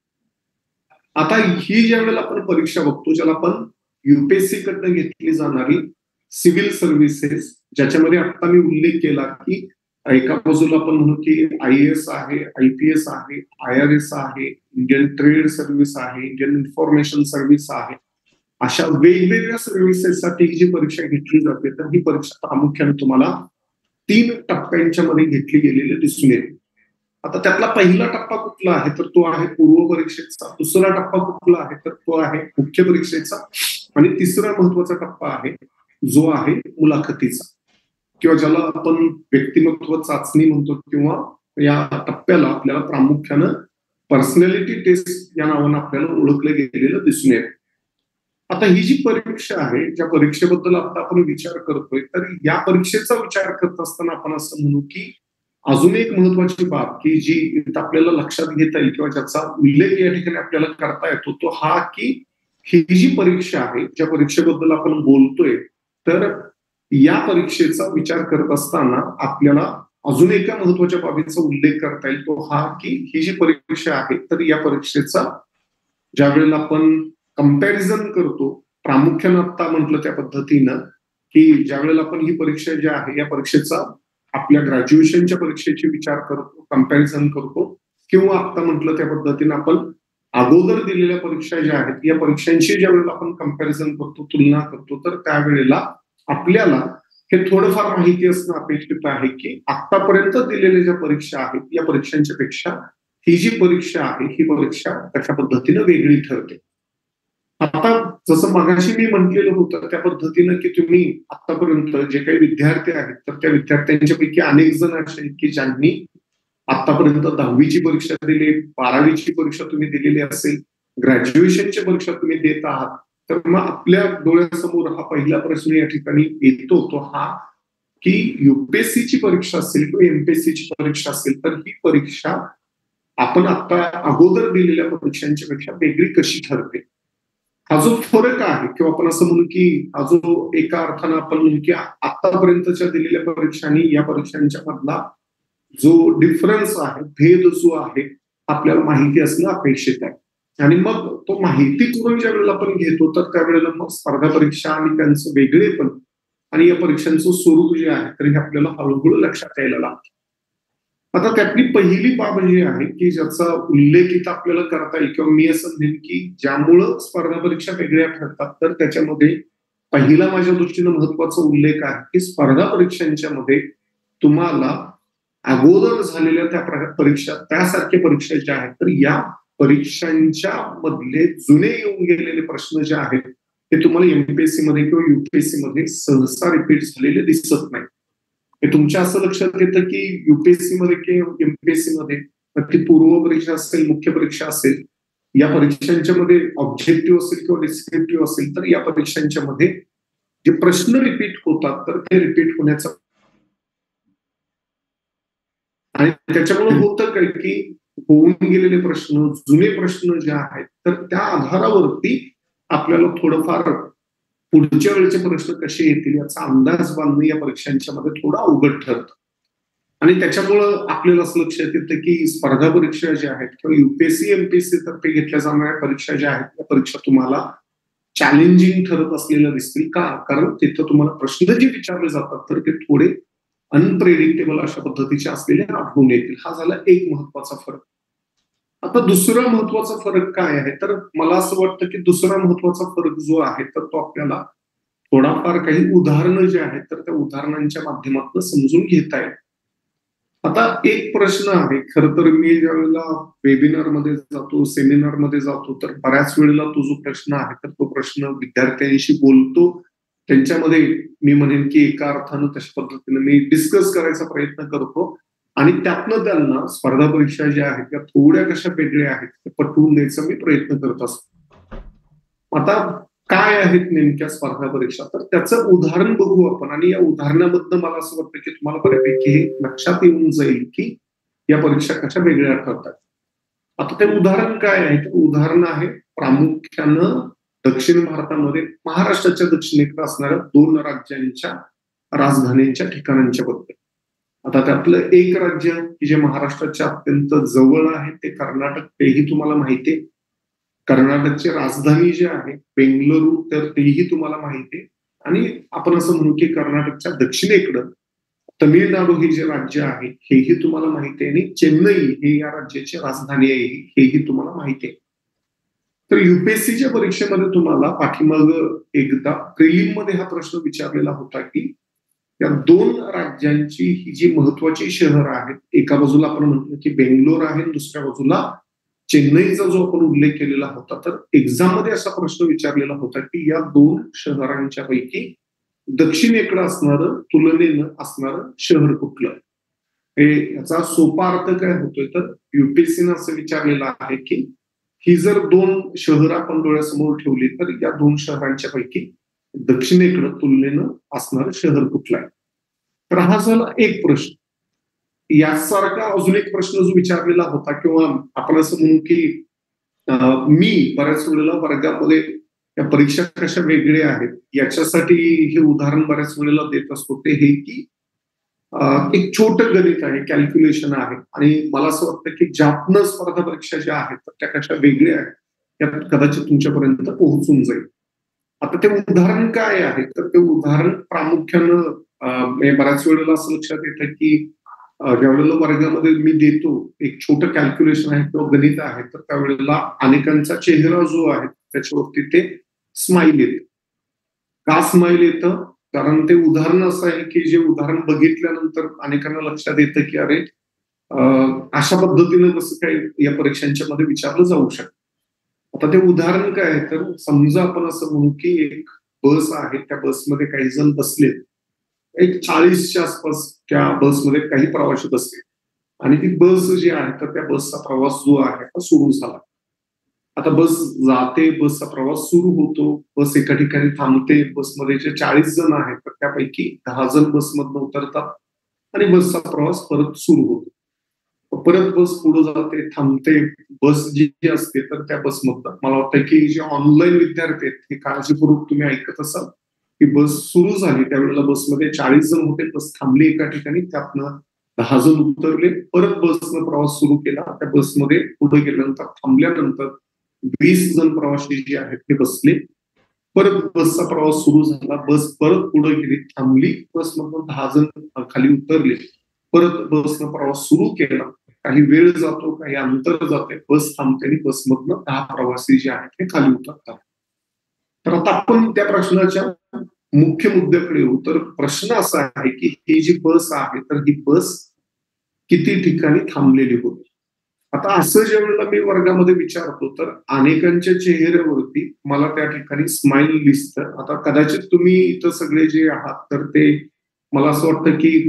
आता ही ज्या वेळेला आपण परीक्षा बघतो ज्याला आपण युपीएससी कडनं घेतली जाणारी सिव्हिल सर्व्हिसेस, ज्याच्यामध्ये आता मी उल्लेख केला की एका बाजूला आपण म्हणू की IAS आहे, IPS आहे, IRS आहे, इंडियन ट्रेड सर्व्हिस आहे, इंडियन इन्फॉर्मेशन सर्व्हिस आहे. अशा वेगवेगळ्या सर्व्हिसेससाठी जी परीक्षा घेतली जाते तर ही परीक्षा प्रामुख्याने तुम्हाला 3 टप्प्यांच्या मध्ये घेतली गेलेली दिसून येते. आता त्यातला पहिला टप्पा कुठला आहे तर तो आहे पूर्व परीक्षेचा. दुसरा टप्पा कुठला आहे तर तो आहे मुख्य परीक्षेचा. आणि तिसरा महत्वाचा टप्पा आहे जो आहे मुलाखतीचा किंवा ज्याला आपण व्यक्तिमत्व चाचणी म्हणतो किंवा या टप्प्याला आपल्याला प्रामुख्यानं पर्सनॅलिटी टेस्ट या नावानं आपल्याला ओळखलं गेलेलं दिसून येते. आता ही जी परीक्षा आहे, ज्या परीक्षेबद्दल आता आपण विचार करतोय तर या परीक्षेचा विचार करत असताना आपण असं म्हणू की अजून एक महत्वाची बाब की जी आपल्याला लक्षात घेता येईल किंवा ज्याचा उल्लेख या ठिकाणी आपल्याला करता येतो तो हा की ही जी परीक्षा आहे, ज्या परीक्षेबद्दल आपण बोलतोय तर या परीक्षेचा विचार करत असताना आपल्याला अजून एका महत्वाच्या बाबीचा उल्लेख करता येईल, तो हा की ही जी परीक्षा आहे तर या परीक्षेचा ज्या वेळेला आपण कंपॅरिझन करतो, प्रामुख्यानं आता म्हटलं त्या पद्धतीनं की ज्या वेळेला आपण ही परीक्षा जी आहे या परीक्षेचा आपल्या ग्रॅज्युएशनच्या परीक्षेची विचार करतो, कंपॅरिझन करतो, किंवा आता म्हटलं त्या पद्धतीनं आपण अगोदर दिलेल्या परीक्षा ज्या आहेत या परीक्षांशी ज्या वेळेला आपण कंपॅरिझन करतो, तुलना करतो, तर त्यावेळेला आपल्याला हे थोडंफार माहिती असणं अपेक्षित आहे की आतापर्यंत दिलेल्या ज्या परीक्षा आहेत या परीक्षांच्या पेक्षा ही जी परीक्षा आहे ही परीक्षा कशा पद्धतीनं वेगळी ठरते. आता जसं मगाशी मी म्हटलेलं होतं त्या पद्धतीनं की तुम्ही आतापर्यंत जे काही विद्यार्थी आहेत तर त्या विद्यार्थ्यांच्यापैकी अनेक जण असे आहेत की ज्यांनी आतापर्यंत 10वीची परीक्षा दिली, 12वीची परीक्षा तुम्ही दिलेली असेल, ग्रॅज्युएशनची परीक्षा तुम्ही देत आहात, तर मग आपल्या डोळ्यासमोर हा पहिला प्रश्न या ठिकाणी येतो तो हा की युपीएससीची परीक्षा असेल किंवा एमपीएससीची परीक्षा असेल तर ही परीक्षा आपण आता अगोदर दिलेल्या परीक्षांच्या पेक्षा वेगळी कशी ठरते. हा जो फरक आहे किंवा आपण असं म्हणू की हा जो एका अर्थानं आपण म्हणू की आतापर्यंतच्या दिलेल्या परीक्षांनी या परीक्षांच्या मधला जो डिफरन्स आहे, भेद जो आहे, आपल्याला माहिती असणं अपेक्षित आहे. आणि मग तो माहिती करून ज्या वेळेला आपण घेतो तर त्यावेळेला मग स्पर्धा परीक्षा आणि त्यांचं वेगळेपण आणि या परीक्षांचं स्वरूप जे आहे तर हे आपल्याला हळूहळू लक्षात यायला लागतं. आता त्यातली पहिली बाब जी आहे की ज्याचा उल्लेख इथं आपल्याला करता येईल किंवा मी असं म्हणेन की ज्यामुळं स्पर्धा परीक्षा वेगळ्या ठरतात तर त्याच्यामध्ये पहिला माझ्या दृष्टीनं महत्वाचा उल्लेख आहे की स्पर्धा परीक्षांच्या मध्ये तुम्हाला अगोदर झालेल्या त्या परीक्षा त्यासारख्या परीक्षा ज्या आहेत तर या परीक्षांच्या मधले जुने येऊन गेलेले प्रश्न जे आहेत ते तुम्हाला एमपीएससी मध्ये किंवा युपीएससी मध्ये सहसा रिपीट झालेले दिसत नाही. हे तुमच्या असं लक्षात येतं की युपीएससी मध्ये किंवा एमपीएससी मध्ये ती पूर्व परीक्षा असेल, मुख्य परीक्षा असेल, या परीक्षांच्या मध्ये ऑब्जेक्टिव्ह असेल किंवा डिस्क्रिप्टिव्ह असेल तर या परीक्षांच्या मध्ये जे प्रश्न रिपीट होतात तर ते रिपीट होण्याचा आणि त्याच्यामुळे होतं काय की होऊन गेलेले प्रश्न, जुने प्रश्न जे आहेत तर त्या आधारावरती आपल्याला थोडंफार पुढच्या वेळेचे प्रश्न कसे येतील याचा अंदाज बांधणं या परीक्षांच्या मध्ये थोडं अवघड ठरतं. आणि त्याच्यामुळं आपल्याला असं लक्षात येतं की स्पर्धा परीक्षा ज्या आहेत किंवा युपीएससी एमपीएससी तर्फे घेतल्या जाणाऱ्या परीक्षा ज्या आहेत त्या परीक्षा तुम्हाला चॅलेंजिंग ठरत असलेल्या दिसतील. का? कारण तिथं तुम्हाला प्रश्न जे विचारले जातात तर ते थोडे अनप्रेडिक्टेबल अशा पद्धतीचे असलेले आढळून येतील. हा झाला एक महत्वाचा फरक. आता दुसरा महत्वाचा फरक काय आहे तर मला असं वाटतं की दुसरा महत्वाचा फरक जो आहे तर तो आपल्याला थोडाफार काही उदाहरणं जे आहेत तर त्या उदाहरणांच्या माध्यमातून समजून घेता येईल. आता एक प्रश्न आहे, खरं तर मी ज्यावेळेला वेबिनार मध्ये जातो, सेमिनार मध्ये जातो तर बऱ्याच वेळेला तो जो प्रश्न आहे तर तो प्रश्न विद्यार्थ्यांशी बोलतो, त्यांच्यामध्ये मी म्हणेन की एका अर्थानं तशा पद्धतीने मी डिस्कस करायचा प्रयत्न करतो आणि त्यातनं त्यांना स्पर्धा परीक्षा ज्या आहेत त्या थोड्या कशा वेगळ्या आहेत ते पटवून द्यायचा मी प्रयत्न करत असतो. आता काय आहेत नेमक्या स्पर्धा परीक्षा तर त्याचं उदाहरण बघू आपण आणि या उदाहरणाबद्दल मला असं वाटतं की तुम्हाला बऱ्यापैकी हे लक्षात येऊन जाईल की या परीक्षा कशा वेगळ्या ठरतात. आता ते उदाहरण काय आहे तर उदाहरण आहे प्रामुख्यानं दक्षिण भारतामध्ये महाराष्ट्राच्या दक्षिणेकडे असणाऱ्या 2 राज्यांच्या राजधानीच्या ठिकाणांच्या बद्दल. आता त्यातलं एक राज्य की जे महाराष्ट्राच्या अत्यंत जवळ आहे ते कर्नाटक, तेही तुम्हाला माहिती आहे. कर्नाटकची राजधानी जी आहे बेंगलुरू तर तेही तुम्हाला माहिती आहे. आणि आपण असं म्हणू की कर्नाटकच्या दक्षिणेकडं तमिळनाडू हे जे राज्य आहे हेही तुम्हाला माहिती आहे आणि चेन्नई हे या राज्याची राजधानी आहे हेही तुम्हाला माहिती आहे. तर युपीएससीच्या परीक्षेमध्ये तुम्हाला पाठीमाग एकदा प्रिलिम मध्ये हा प्रश्न विचारलेला होता की या 2 राज्यांची ही जी महत्वाची शहरं आहेत, एका बाजूला आपण म्हटलं की बेंगलोर आहे, दुसऱ्या बाजूला चेन्नईचा जो आपण उल्लेख केलेला होता तर एक्झाम मध्ये असा प्रश्न विचारलेला होता की या 2 शहरांच्या पैकी दक्षिणेकडे असणारं तुलनेनं असणारं शहर कुठलं. याचा सोपा अर्थ काय होतोय तर युपीएससीनं असं विचारलेलं आहे की ही जर 2 शहरं आपण डोळ्यासमोर ठेवली तर या 2 शहरांच्या पैकी दक्षिणेकडे तुलनेनं असणारं शहर कुठलं आहे. तर हा झाला एक प्रश्न. यासारखा अजून एक प्रश्न जो विचारलेला होता किंवा आपण असं म्हणू की मी बऱ्याच वेळेला वर्गामध्ये या परीक्षा कशा वेगळ्या आहेत याच्यासाठी हे उदाहरण बऱ्याच वेळेला देत असतो ते हे की एक छोटं गणित आहे, कॅल्क्युलेशन आहे आणि मला असं वाटतं की ज्यातनं स्पर्धा परीक्षा ज्या आहेत तर त्या कशा वेगळ्या आहेत त्यात कदाचित तुमच्यापर्यंत पोहोचून जाईल. आता ते उदाहरण काय आहे तर ते उदाहरण प्रामुख्यानं बऱ्याच वेळेला असं लक्षात येतं की ज्यावेळेला वर्गामध्ये मी देतो एक छोटं कॅल्क्युलेशन आहे किंवा गणित आहे तर त्यावेळेला अनेकांचा चेहरा जो आहे त्याच्यावरती ते स्माईल येते. का स्माईल येतं? कारण ते उदाहरण असं आहे की जे उदाहरण बघितल्यानंतर अनेकांना लक्षात येतं की अरे अशा पद्धतीनं कसं काही या परीक्षांच्या मध्ये विचारलं जाऊ शकतं. आता ते उदाहरण काय आहे तर समजा आपण असं म्हणू की एक बस आहे, त्या बसमध्ये काही जण बसले, एक 40च्या आसपास त्या बसमध्ये काही प्रवासी बसले आणि ती बस जी आहे तर त्या बसचा प्रवास जो आहे तो सुरू झाला. आता बस जाते, बसचा प्रवास सुरू होतो, बस एका ठिकाणी थांबते, बसमध्ये जे 40 जण आहेत तर त्यापैकी 10 जण बसमधनं उतरतात आणि बसचा प्रवास परत सुरू होतो. परत बस पुढे जाते, थांबते, बस जी असते तर त्या बसमधनं मला वाटतं की जे ऑनलाईन विद्यार्थी आहेत हे काळजीपूर्वक तुम्ही ऐकत असाल की बस सुरू झाली त्यावेळेला बसमध्ये 40 जण होते, बस थांबली एका ठिकाणी, त्यातनं 10 जण उतरले, परत बसनं प्रवास सुरू केला, त्या बसमध्ये पुढे गेल्यानंतर थांबल्यानंतर 20 जण प्रवासी जे आहेत ते बसले, परत बसचा प्रवास सुरू झाला, बस परत पुढे गेली, थांबली, बसमधून 10 जण खाली उतरले, परत बसनं प्रवास सुरू केला, काही वेळ जातो, काही अंतर जाते, बस थांबते आणि बसमधनं 10 प्रवासी जे आहेत ते खाली उतरतात. तर आता आपण त्या प्रश्नाच्या मुख्य मुद्द्याकडे येऊ. तर प्रश्न असा आहे की ही जी बस आहे तर ही बस किती ठिकाणी थांबलेली होती. आता असं ज्यावेळेला मी वर्गामध्ये विचारतो तर अनेकांच्या चेहऱ्यावरती मला त्या ठिकाणी स्माईल दिसतं. आता कदाचित तुम्ही इथं सगळे जे आहात तर ते मला असं वाटतं की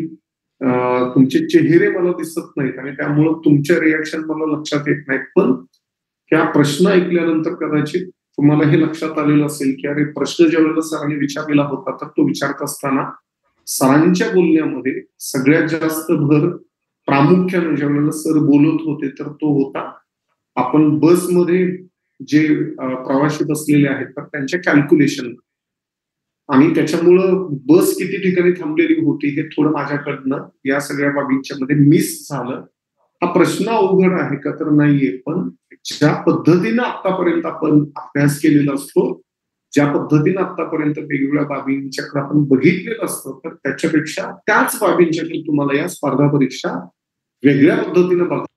तुमचे चेहरे मला दिसत नाहीत आणि त्यामुळं तुमच्या रिॲक्शन मला लक्षात येत नाहीत. पण ह्या प्रश्न ऐकल्यानंतर कदाचित तुम्हाला हे लक्षात आलेलं असेल की अरे प्रश्न ज्यावेळेला सरांनी विचारलेला होता तर तो विचारत असताना सरांच्या बोलण्यामध्ये सगळ्यात जास्त भर प्रामुख्याने ज्यावेळेला सर बोलत होते तर तो होता आपण बसमध्ये जे प्रवासी बसलेले आहेत तर त्यांच्या कॅल्क्युलेशन आणि त्याच्यामुळं बस किती ठिकाणी थांबलेली होती हे थोडं माझ्याकडनं या सगळ्या बाबींच्या मध्ये मिस झालं. हा प्रश्न अवघड आहे का तर नाहीये, पण ज्या पद्धतीनं आतापर्यंत आपण अभ्यास केलेला असतो, ज्या पद्धतीनं आतापर्यंत वेगवेगळ्या बाबींच्याकडे आपण बघितलेलं असतं तर त्याच्यापेक्षा त्याच बाबींच्याकडे तुम्हाला या स्पर्धा परीक्षा वेगळ्या पद्धतीनं बघा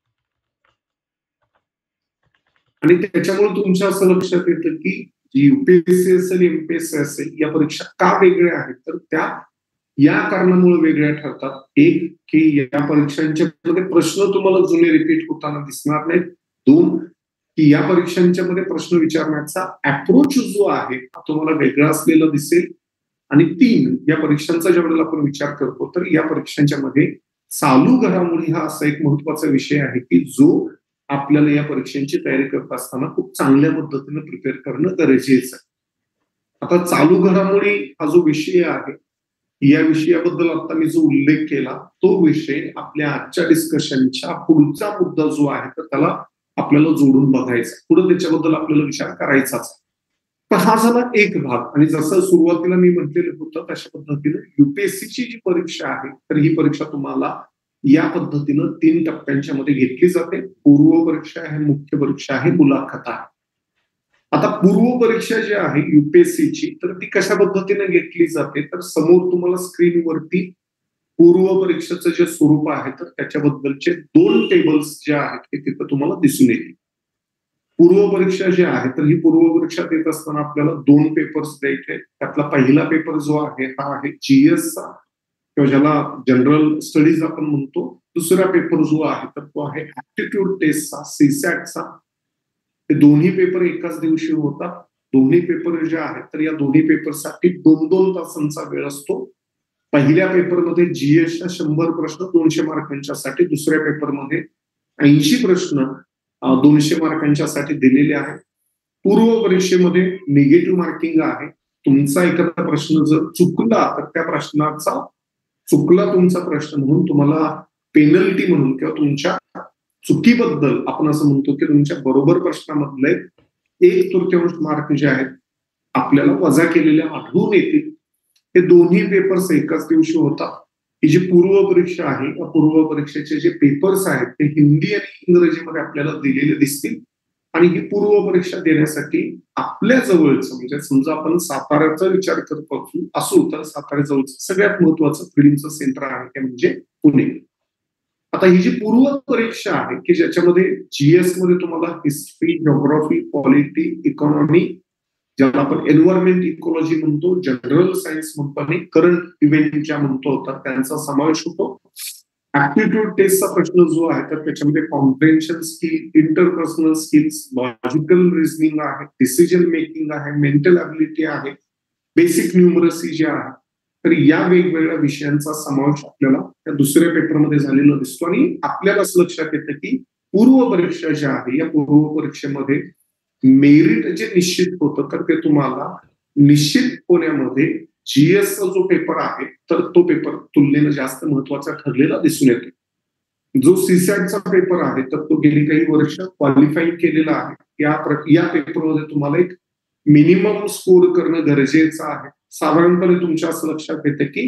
आणि त्याच्यामुळे तुमच्या असं लक्षात येतं की युपीएससी असेल एमपीएससी असेल या परीक्षा का वेगळ्या आहेत तर त्या या कारणामुळे वेगळ्या ठरतात. एक की या परीक्षांच्या मध्ये प्रश्न तुम्हाला जुने रिपीट होताना दिसणार नाहीत. 2 की या परीक्षांच्या मध्ये प्रश्न विचारण्याचा अप्रोच जो आहे हा तुम्हाला वेगळा असलेला दिसेल. आणि 3 या परीक्षांचा ज्या वेळेला आपण विचार करतो तर या परीक्षांच्या मध्ये चालू घडामोडी हा असा एक महत्वाचा विषय आहे की जो आपल्याला या परीक्षांची तयारी करत असताना खूप चांगल्या पद्धतीने प्रिपेअर करणं गरजेचं आहे. आता चालू घडामोडी हा जो विषय आहे या विषयाबद्दल आता मी जो उल्लेख केला तो विषय आपल्या आजच्या डिस्कशनच्या पुढचा मुद्दा जो आहे तर त्याला आपल्याला जोडून बघायचा, पुढे त्याच्याबद्दल आपल्याला विचार करायचाच. तर हा झाला एक भाग आणि जसं सुरुवातीला मी म्हटलेलं होतं तशा पद्धतीने युपीएससीची जी परीक्षा आहे तर ही परीक्षा तुम्हाला या पद्धतीनं 3 टप्प्यांच्या मध्ये घेतली जाते. पूर्व परीक्षा आहे, मुख्य परीक्षा आहे, मुलाखत आहे. आता पूर्व परीक्षा जी आहे युपीएससीची तर ती कशा पद्धतीने घेतली जाते तर समोर तुम्हाला स्क्रीनवरती पूर्व परीक्षेचं जे स्वरूप आहे तर त्याच्याबद्दलचे 2 टेबल्स जे आहेत ते तिथं तुम्हाला दिसून येतील. पूर्व परीक्षा जी आहे तर ही पूर्व परीक्षा देत असताना आपल्याला 2 पेपर्स द्यायचे. त्यातला पहिला पेपर जो आहे हा आहे जीएसचा किंवा ज्याला जनरल स्टडीज आपण म्हणतो. दुसरा पेपर जो आहे तर तो आहे ऍप्टिट्यूड टेस्टचा, सीसॅटचा. हे दोन्ही पेपर एकाच दिवशी होतात. दोन्ही पेपर जे आहेत तर या दोन्ही पेपरसाठी 2-2 तासांचा वेळ असतो. पहिल्या पेपरमध्ये जीएसच्या 100 प्रश्न 200 मार्कांच्यासाठी, दुसऱ्या पेपरमध्ये 80 प्रश्न 200 मार्कांच्यासाठी दिलेले आहेत. पूर्व परीक्षेमध्ये निगेटिव्ह मार्किंग आहे. तुमचा एखादा प्रश्न जर चुकला तर त्या प्रश्नाचा चुकला तुमचा प्रश्न म्हणून तुम्हाला पेनल्टी म्हणून किंवा तुमच्या चुकीबद्दल आपण असं म्हणतो की तुमच्या बरोबर प्रश्नामधले 1/4 मार्क जे आहेत आपल्याला वजा केलेल्या आढळून येतील. हे दोन्ही पेपर्स एकाच दिवशी होतात. ही जी पूर्व परीक्षा आहे, या पूर्व परीक्षेचे जे पेपर्स आहेत ते हिंदी आणि इंग्रजीमध्ये आपल्याला दिलेले दिसतील. आणि ही पूर्व परीक्षा देण्यासाठी आपल्या जवळचं, म्हणजे समजा आपण साताऱ्याचा विचार करत असू तर साताऱ्या जवळचं सगळ्यात महत्वाचं प्रिलिमचं सेंटर आहे ते म्हणजे पुणे. आता ही जी पूर्व परीक्षा आहे की ज्याच्यामध्ये जीएस मध्ये तुम्हाला हिस्ट्री, जिओग्राफी, पॉलिटी, इकॉनॉमी, ज्याला आपण एन्व्हायरमेंट इकॉलॉजी म्हणतो, जनरल सायन्स म्हणतो आणि करंट इव्हेंट ज्या म्हणतो तर त्यांचा समावेश होतो. ऍप्टिट्यूड टेस्टचा प्रश्न जो आहे तर त्याच्यामध्ये comprehension skill, interpersonal skills, logical reasoning आहे, डिसिजन मेकिंग आहे, मेंटल ॲबिलिटी आहे, बेसिक न्यूमरसी जे आहे. तर या वेगवेगळ्या विषयांचा समावेश आपल्याला त्या दुसऱ्या पेपरमध्ये झालेला दिसतो. आणि आपल्याला असं लक्षात येतं की पूर्व परीक्षा ज्या आहे या पूर्व परीक्षेमध्ये मेरिट जे निश्चित होतं तर ते तुम्हाला निश्चित होण्यामध्ये जीएसचा जो पेपर आहे तर तो पेपर तुलनेनं जास्त महत्वाचा ठरलेला दिसून येतो. जो सीसॅटचा पेपर आहे तर तो गेली काही वर्ष क्वालिफाईंग केलेला आहे. या पेपरमध्ये तुम्हाला एक मिनिमम स्कोर करणं गरजेचं आहे. साधारणपणे तुमच्या असं लक्षात येतं की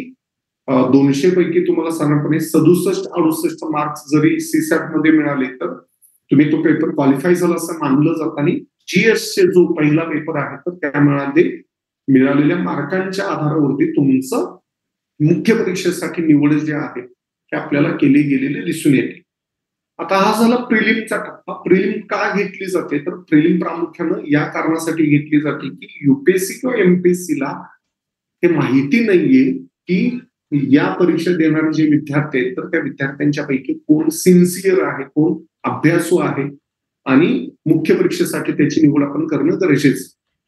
200 पैकी तुम्हाला साधारणपणे 67-68 मार्क्स जरी सीसॅट मध्ये मिळाले तर तुम्ही तो पेपर क्वालिफाय झाला असं मानलं जातं. आणि जीएसचे जो पहिला पेपर आहे तर त्यामध्ये मिळालेल्या मार्कांच्या आधारावरती तुमचं मुख्य परीक्षेसाठी निवड जे आहे ते आपल्याला केले गेलेले दिसून येते. आता हा झाला प्रिलिमचा टप्पा. प्रिलिम का घेतली जाते तर प्रिलिम प्रामुख्यानं या कारणासाठी घेतली जाते की युपीएससी किंवा एमपीएससीला हे माहिती नाहीये की या परीक्षा देणारे जे विद्यार्थी आहेत तर त्या विद्यार्थ्यांच्या पैकी कोण सिन्सिअर आहे, कोण अभ्यासू आहे आणि मुख्य परीक्षेसाठी त्याची निवड आपण करणं गरजेचं.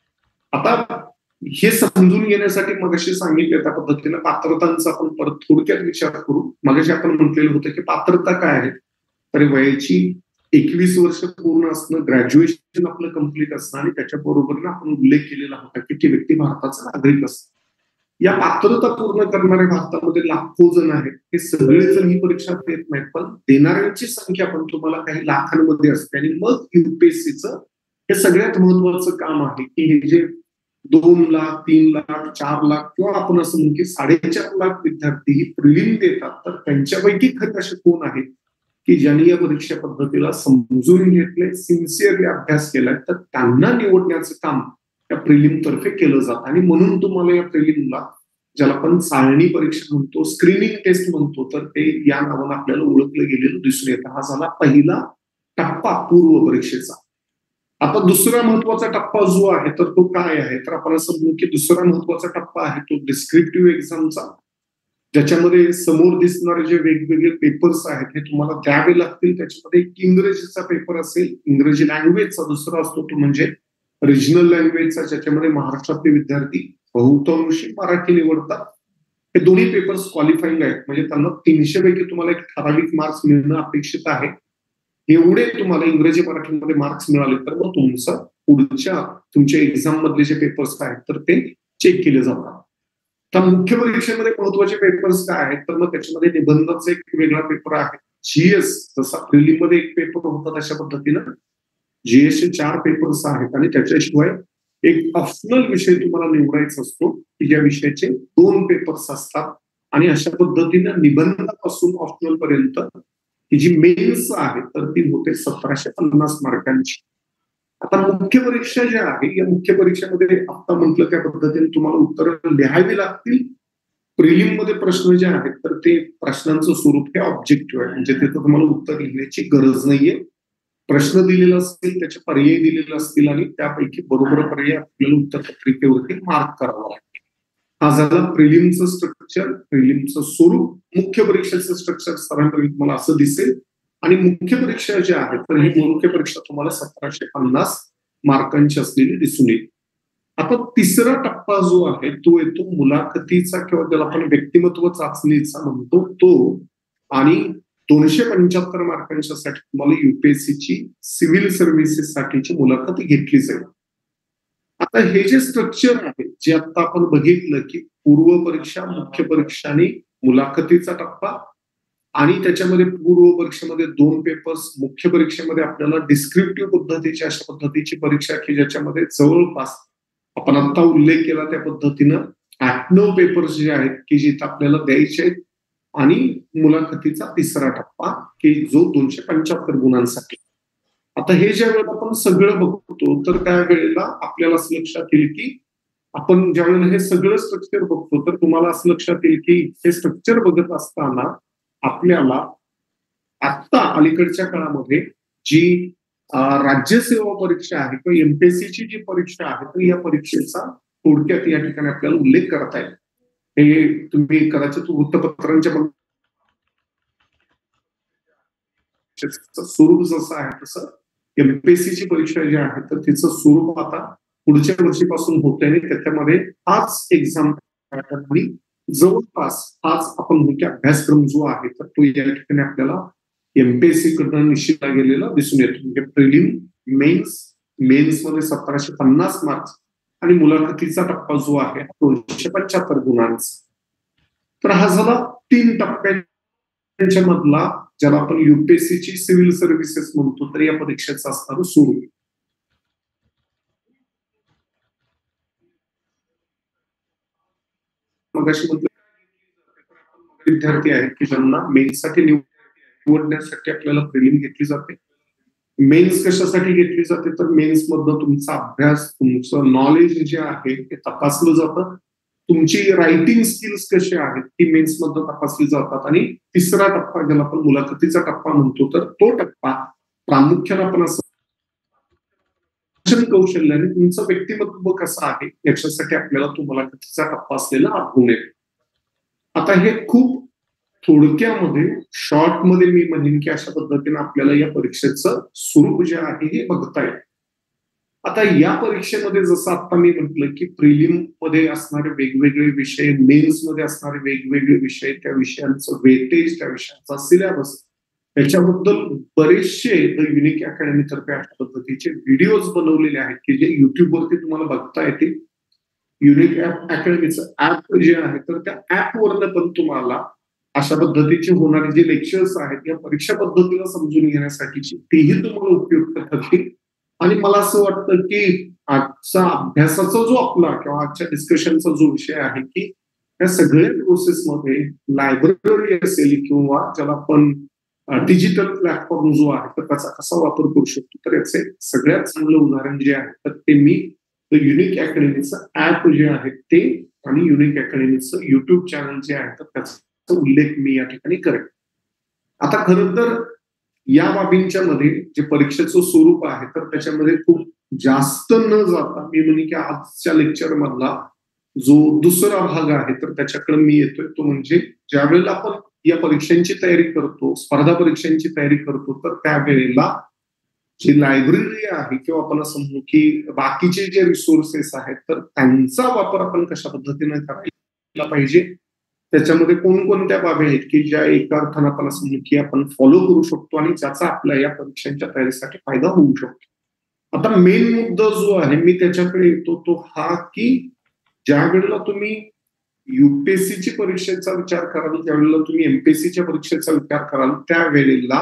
आता हे समजून घेण्यासाठी मगाशी सांगितलं त्या पद्धतीनं पात्रतांचा आपण परत थोडक्यात विचार करू. मगाशी आपण म्हटलेलं होतं की पात्रता काय आहे तर वयाची 21 वर्ष पूर्ण असणं, ग्रॅज्युएशन आपलं कम्प्लीट असणं आणि त्याच्याबरोबर आपण उल्लेख केलेला होता की ती व्यक्ती भारताचा नागरिक असतो. या पात्रता पूर्ण करणाऱ्या भारतामध्ये लाखो जण आहेत. हे सगळेजण ही परीक्षा देत नाहीत पण देणाऱ्यांची संख्या पण तुम्हाला काही लाखांमध्ये असते. आणि मग युपीएससीचं हे सगळ्यात महत्वाचं काम आहे की हे जे 2 लाख, 3 लाख, 4 लाख किंवा आपण असं म्हणू की 4.5 लाख विद्यार्थी ही प्रिलिम देतात तर त्यांच्यापैकी खरं असे कोण आहेत की ज्यांनी या परीक्षा पद्धतीला समजून घेतले, सिन्सिअरली अभ्यास केलाय तर त्यांना निवडण्याचं काम या प्रिलिम तर्फे केलं जातं. आणि म्हणून तुम्हाला या प्रिलिमला, ज्याला आपण चाळणी परीक्षा म्हणतो, स्क्रीनिंग टेस्ट म्हणतो, तर ते या नावानं आपल्याला ओळखलं गेलेलं दिसून येतं. हा झाला पहिला टप्पा पूर्व परीक्षेचा. आता दुसरा महत्वाचा टप्पा जो आहे तर तो काय आहे तर आपण असं म्हणू की दुसरा महत्वाचा टप्पा आहे तो डिस्क्रिप्टिव्ह एक्झामचा, ज्याच्यामध्ये समोर दिसणारे जे वेगवेगळे पेपर्स आहेत हे तुम्हाला द्यावे लागतील. त्याच्यामध्ये एक इंग्रजीचा पेपर असेल, इंग्रजी लँग्वेजचा. दुसरा असतो तो म्हणजे रिजनल लँग्वेजचा, ज्याच्यामध्ये महाराष्ट्रातले विद्यार्थी बहुतांशी मराठी निवडतात. हे दोन्ही पेपर्स क्वालिफाईंग आहेत, म्हणजे त्यांना 300 पैकी तुम्हाला एक ठराविक मार्क्स मिळणं अपेक्षित आहे. एवढे तुम्हाला इंग्रजी मराठीमध्ये मार्क्स मिळाले तर मग तुमच्या एक्झाम मधले जे पेपर्स आहेत तर ते चेक केले जातात. तर मुख्य परीक्षेमध्ये महत्वाचे पेपर्स काय आहेत तर मग त्याच्यामध्ये निबंधाचा एक वेगळा पेपर आहे. जीएस जसा प्रिलिम मध्ये एक पेपर होता तशा पद्धतीनं जीएसचे 4 पेपर्स आहेत. आणि त्याच्याशिवाय एक ऑप्शनल विषय तुम्हाला निवडायचा असतो की ज्या विषयाचे 2 पेपर्स असतात. आणि अशा पद्धतीनं निबंधापासून ऑप्शनल पर्यंत ही जी मेन्स आहे तर ती होते 1750 मार्कांची. आता मुख्य परीक्षा ज्या आहे या मुख्य परीक्षेमध्ये आता म्हटलं त्या पद्धतीने तुम्हाला उत्तर लिहावी लागतील. प्रिलिम मध्ये प्रश्न जे आहेत तर ते प्रश्नांचं स्वरूप हे ऑब्जेक्टिव्ह आहे, म्हणजे तिथं तुम्हाला उत्तर लिहिण्याची गरज नाहीये. प्रश्न दिलेला असतील, त्याचे पर्याय दिलेले असतील आणि त्यापैकी बरोबर पर्याय आपल्याला उत्तर पत्रिकेवरती मार्क करावा लागेल. हा झाला प्रिलिमचं स्ट्रक्चर, प्रिलिमचं स्वरूप. मुख्य परीक्षेचं स्ट्रक्चर साधारणपणे तुम्हाला असं दिसेल. आणि मुख्य परीक्षा ज्या आहेत तर ही मुख्य परीक्षा तुम्हाला 1750 मार्कांची असलेली दिसून येईल. आता तिसरा टप्पा जो आहे तो येतो मुलाखतीचा किंवा ज्याला आपण व्यक्तिमत्व चाचणीचा म्हणतो तो. आणि 275 मार्कांच्या साठी तुम्हाला युपीएससीची सिव्हिल सर्व्हिसेस साठीची मुलाखत घेतली जाईल. आता हे जे स्ट्रक्चर आहे जे आता आपण बघितलं की पूर्व परीक्षा, मुख्य परीक्षा आणि मुलाखतीचा टप्पा, आणि त्याच्यामध्ये पूर्व परीक्षेमध्ये 2 पेपर्स, मुख्य परीक्षेमध्ये आपल्याला डिस्क्रिप्टिव्ह पद्धतीची अशा पद्धतीची परीक्षा की ज्याच्यामध्ये जवळपास आपण आता उल्लेख केला त्या पद्धतीनं 8-9 पेपर्स जे आहेत की जिथे आपल्याला द्यायचे आहेत, आणि मुलाखतीचा तिसरा टप्पा की जो 275 गुणांसाठी. आता हे ज्या वेळेला आपण सगळं बघतो तर त्यावेळेला आपल्याला असं लक्षात येईल की आपण ज्यावेळेला हे सगळं स्ट्रक्चर बघतो तर तुम्हाला असं लक्षात येईल की हे स्ट्रक्चर बघत असताना आपल्याला आत्ता अलीकडच्या काळामध्ये जी राज्यसेवा परीक्षा आहे किंवा एमपीएससीची जी परीक्षा आहे तर या परीक्षेचा थोडक्यात या ठिकाणी आपल्याला उल्लेख करता येईल. हे तुम्ही कदाचित वृत्तपत्रांच्या स्वरूप जसं आहे तसं एमपीएससीची परीक्षा जी आहे तर तिचं स्वरूप आता पुढच्या वर्षीपासून होत आहे आणि त्याच्यामध्ये हाच एक्झाम आणि जवळपास हाच आपण मुख्य अभ्यासक्रम जो आहे तर तो या ठिकाणी आपल्याला एमपीएससी कडनं निश्चितला गेलेला दिसून येतो. म्हणजे प्रिलिम, मेन्स मध्ये 1750 मार्क्स आणि मुलाखतीचा टप्पा जो आहे 275 गुणांचा. तर हा झाला 3 टप्प्यांच्या मधला ज्याला आपण युपीएससीची सिव्हिल सर्व्हिसेस म्हणतो तर या परीक्षेचं असणारं स्वरूप. मग अशी म्हटलं विद्यार्थी आहेत की ज्यांना मेन्ससाठी निवडण्यासाठी आपल्याला प्रिलिम घेतली जाते. मेन्स कशासाठी घेतली जाते तर मेन्स मधनं तुमचा अभ्यास, तुमचं नॉलेज जे आहे ते तपासलं जातं. तुमची रायटिंग स्किल्स कसे आहेत ती मेन्स मधनं तपासली जातात. आणि तिसरा टप्पा ज्याला आपण मुलाखतीचा टप्पा म्हणतो तर तो टप्पा प्रामुख्याने आपण असं कौशल्याने तुमचं व्यक्तिमत्व कसं आहे याच्यासाठी आपल्याला तो मुलाखतीचा टप्पा असलेला आढळून येतो. आता हे खूप थोडक्यामध्ये शॉर्ट मध्ये मी म्हणेन की अशा पद्धतीने आपल्याला या परीक्षेचं स्वरूप जे आहे हे बघता येईल. आता या परीक्षेमध्ये जसं आता मी म्हटलं की प्रिलिम मध्ये असणारे वेगवेगळे विषय, मेन्स मध्ये असणारे वेगवेगळे विषय, त्या विषयांचं वेटेज, त्या विषयांचा सिलेबस याच्याबद्दल बरेचसे द युनिक अकॅडमी तर्फे अशा पद्धतीचे व्हिडिओज बनवलेले आहेत की जे युट्यूबवरती तुम्हाला बघता येतील. युनिक अकॅडमीचं ऍप जे आहे तर त्या ऍपवरनं पण तुम्हाला अशा पद्धतीचे होणारे जे लेक्चर्स आहेत या परीक्षा पद्धतीला समजून घेण्यासाठीची तेही तुम्हाला उपयुक्त ठरतील. आणि मला असं वाटतं की आजचा अभ्यासाचा जो आपला किंवा आजच्या डिस्कशनचा जो विषय आहे की या सगळ्या प्रोसेसमध्ये लायब्ररी असेल किंवा ज्याला आपण डिजिटल प्लॅटफॉर्म जो आहे तर त्याचा कसा वापर करू शकतो तर याचे सगळ्यात चांगलं उदाहरण जे आहे तर ते मी युनिक अकॅडमीचं ऍप जे आहे ते आणि युनिक अकॅडमीचं युट्यूब चॅनल जे आहे तर त्याचा उल्लेख मी या ठिकाणी करेन. आता खरं तर या बाबींच्या मध्ये जे परीक्षेचं स्वरूप आहे तर त्याच्यामध्ये खूप जास्त न जाता मी म्हणेन की आजच्या लेक्चर मधला जो दुसरा भाग आहे तर त्याच्याकडे मी येतोय तो म्हणजे ज्यावेळेला आपण या परीक्षांची तयारी करतो, स्पर्धा परीक्षांची तयारी करतो तर त्यावेळेला जी लायब्ररी आहे किंवा आपण असं म्हणू की बाकीचे जे रिसोर्सेस आहेत तर त्यांचा वापर आपण कशा पद्धतीने करायला पाहिजे, त्याच्यामध्ये कोणकोणत्या बाबी आहेत की ज्या एका अर्थानं आपण असं म्हणू की आपण फॉलो करू शकतो आणि ज्याचा आपल्या या परीक्षांच्या तयारीसाठी फायदा होऊ शकतो. आता मेन मुद्दा जो आहे मी त्याच्याकडे येतो तो हा की ज्या वेळेला तुम्ही युपीएससीची परीक्षेचा विचार कराल, ज्यावेळेला तुम्ही एमपीएससीच्या परीक्षेचा विचार कराल त्यावेळेला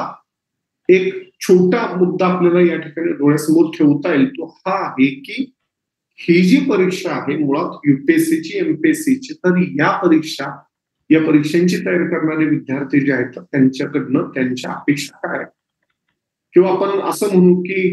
एक छोटा मुद्दा आपल्याला या ठिकाणी डोळ्यासमोर ठेवता येईल तो हा आहे की ही जी परीक्षा आहे मुळात युपीएससीची, एमपीएससीची, तर या परीक्षांची तयारी करणारे विद्यार्थी जे आहेत त्यांच्याकडनं त्यांच्या अपेक्षा काय आहेत किंवा आपण असं म्हणू की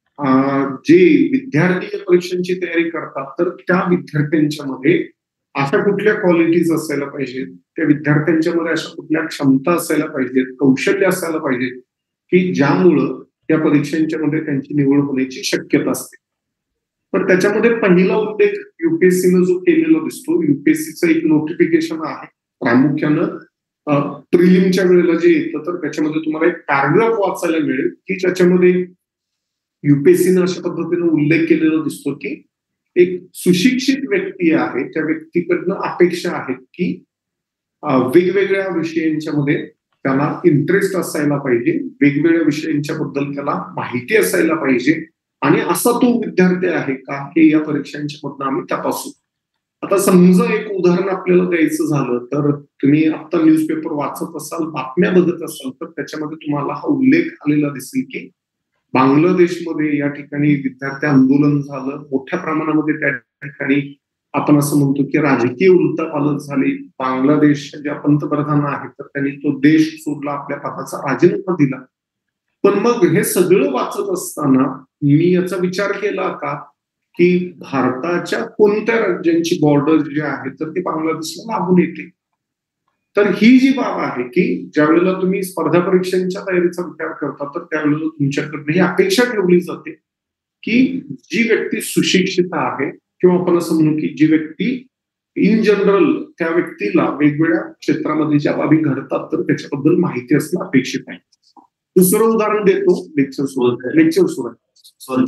जे विद्यार्थी या परीक्षांची तयारी करतात तर त्या विद्यार्थ्यांच्या मध्ये अशा कुठल्या क्वालिटीज असायला पाहिजेत, त्या विद्यार्थ्यांच्या मध्ये अशा कुठल्या क्षमता असायला पाहिजेत, कौशल्य असायला पाहिजेत की ज्यामुळं त्या परीक्षांच्या मध्ये त्यांची निवड होण्याची शक्यता असते. पण त्याच्यामध्ये पहिला उल्लेख युपीएससीनं जो केलेला दिसतो, युपीएससीचं एक नोटिफिकेशन आहे प्रामुख्यानं प्रिलिमच्या वेळेला जे येतं तर त्याच्यामध्ये तुम्हाला एक पॅराग्राफ वाचायला मिळेल की ज्याच्यामध्ये युपीएससीनं अशा पद्धतीने उल्लेख केलेला दिसतो की एक सुशिक्षित व्यक्ती आहे त्या व्यक्तीकडनं अपेक्षा आहेत की वेगवेगळ्या विषयांच्या मध्ये त्याला इंटरेस्ट असायला पाहिजे, वेगवेगळ्या विषयांच्या बद्दल त्याला माहिती असायला पाहिजे आणि असा तो विद्यार्थी आहे का हे या परीक्षांच्या मधनं आम्ही तपासू. आता समजा एक उदाहरण आपल्याला द्यायचं झालं तर तुम्ही आता न्यूजपेपर वाचत असाल, बातम्या बघत असाल तर त्याच्यामध्ये तुम्हाला हा उल्लेख आलेला दिसेल की बांगलादेशमध्ये या ठिकाणी विद्यार्थी आंदोलन झालं, मोठ्या प्रमाणामध्ये त्या ठिकाणी आपण असं म्हणतो की राजकीय उलथापालथ झाली. बांगलादेश ज्या पंतप्रधान आहेत तर त्यांनी तो देश सोडला, आपल्या पदाचा राजीनामा दिला. पण मग हे सगळं वाचत असताना मी याचा विचार केला का की भारताच्या कोणत्या राज्यांची बॉर्डर जी आहे तर ती बांगलादेशला लागून येते. तर ही जी बाब आहे की ज्या वेळेला तुम्ही स्पर्धा परीक्षांच्या तयारीचा विचार करता तर त्यावेळेला तुमच्याकडनं ही अपेक्षा ठेवली जाते की जी व्यक्ती सुशिक्षित आहे किंवा आपण असं म्हणू की जी व्यक्ती इन जनरल त्या व्यक्तीला वेगवेगळ्या क्षेत्रामध्ये ज्या बाबी घडतात तर त्याच्याबद्दल माहिती असणं अपेक्षित आहे. दुसरं उदाहरण देतो, लेक्चर सुरू सॉरी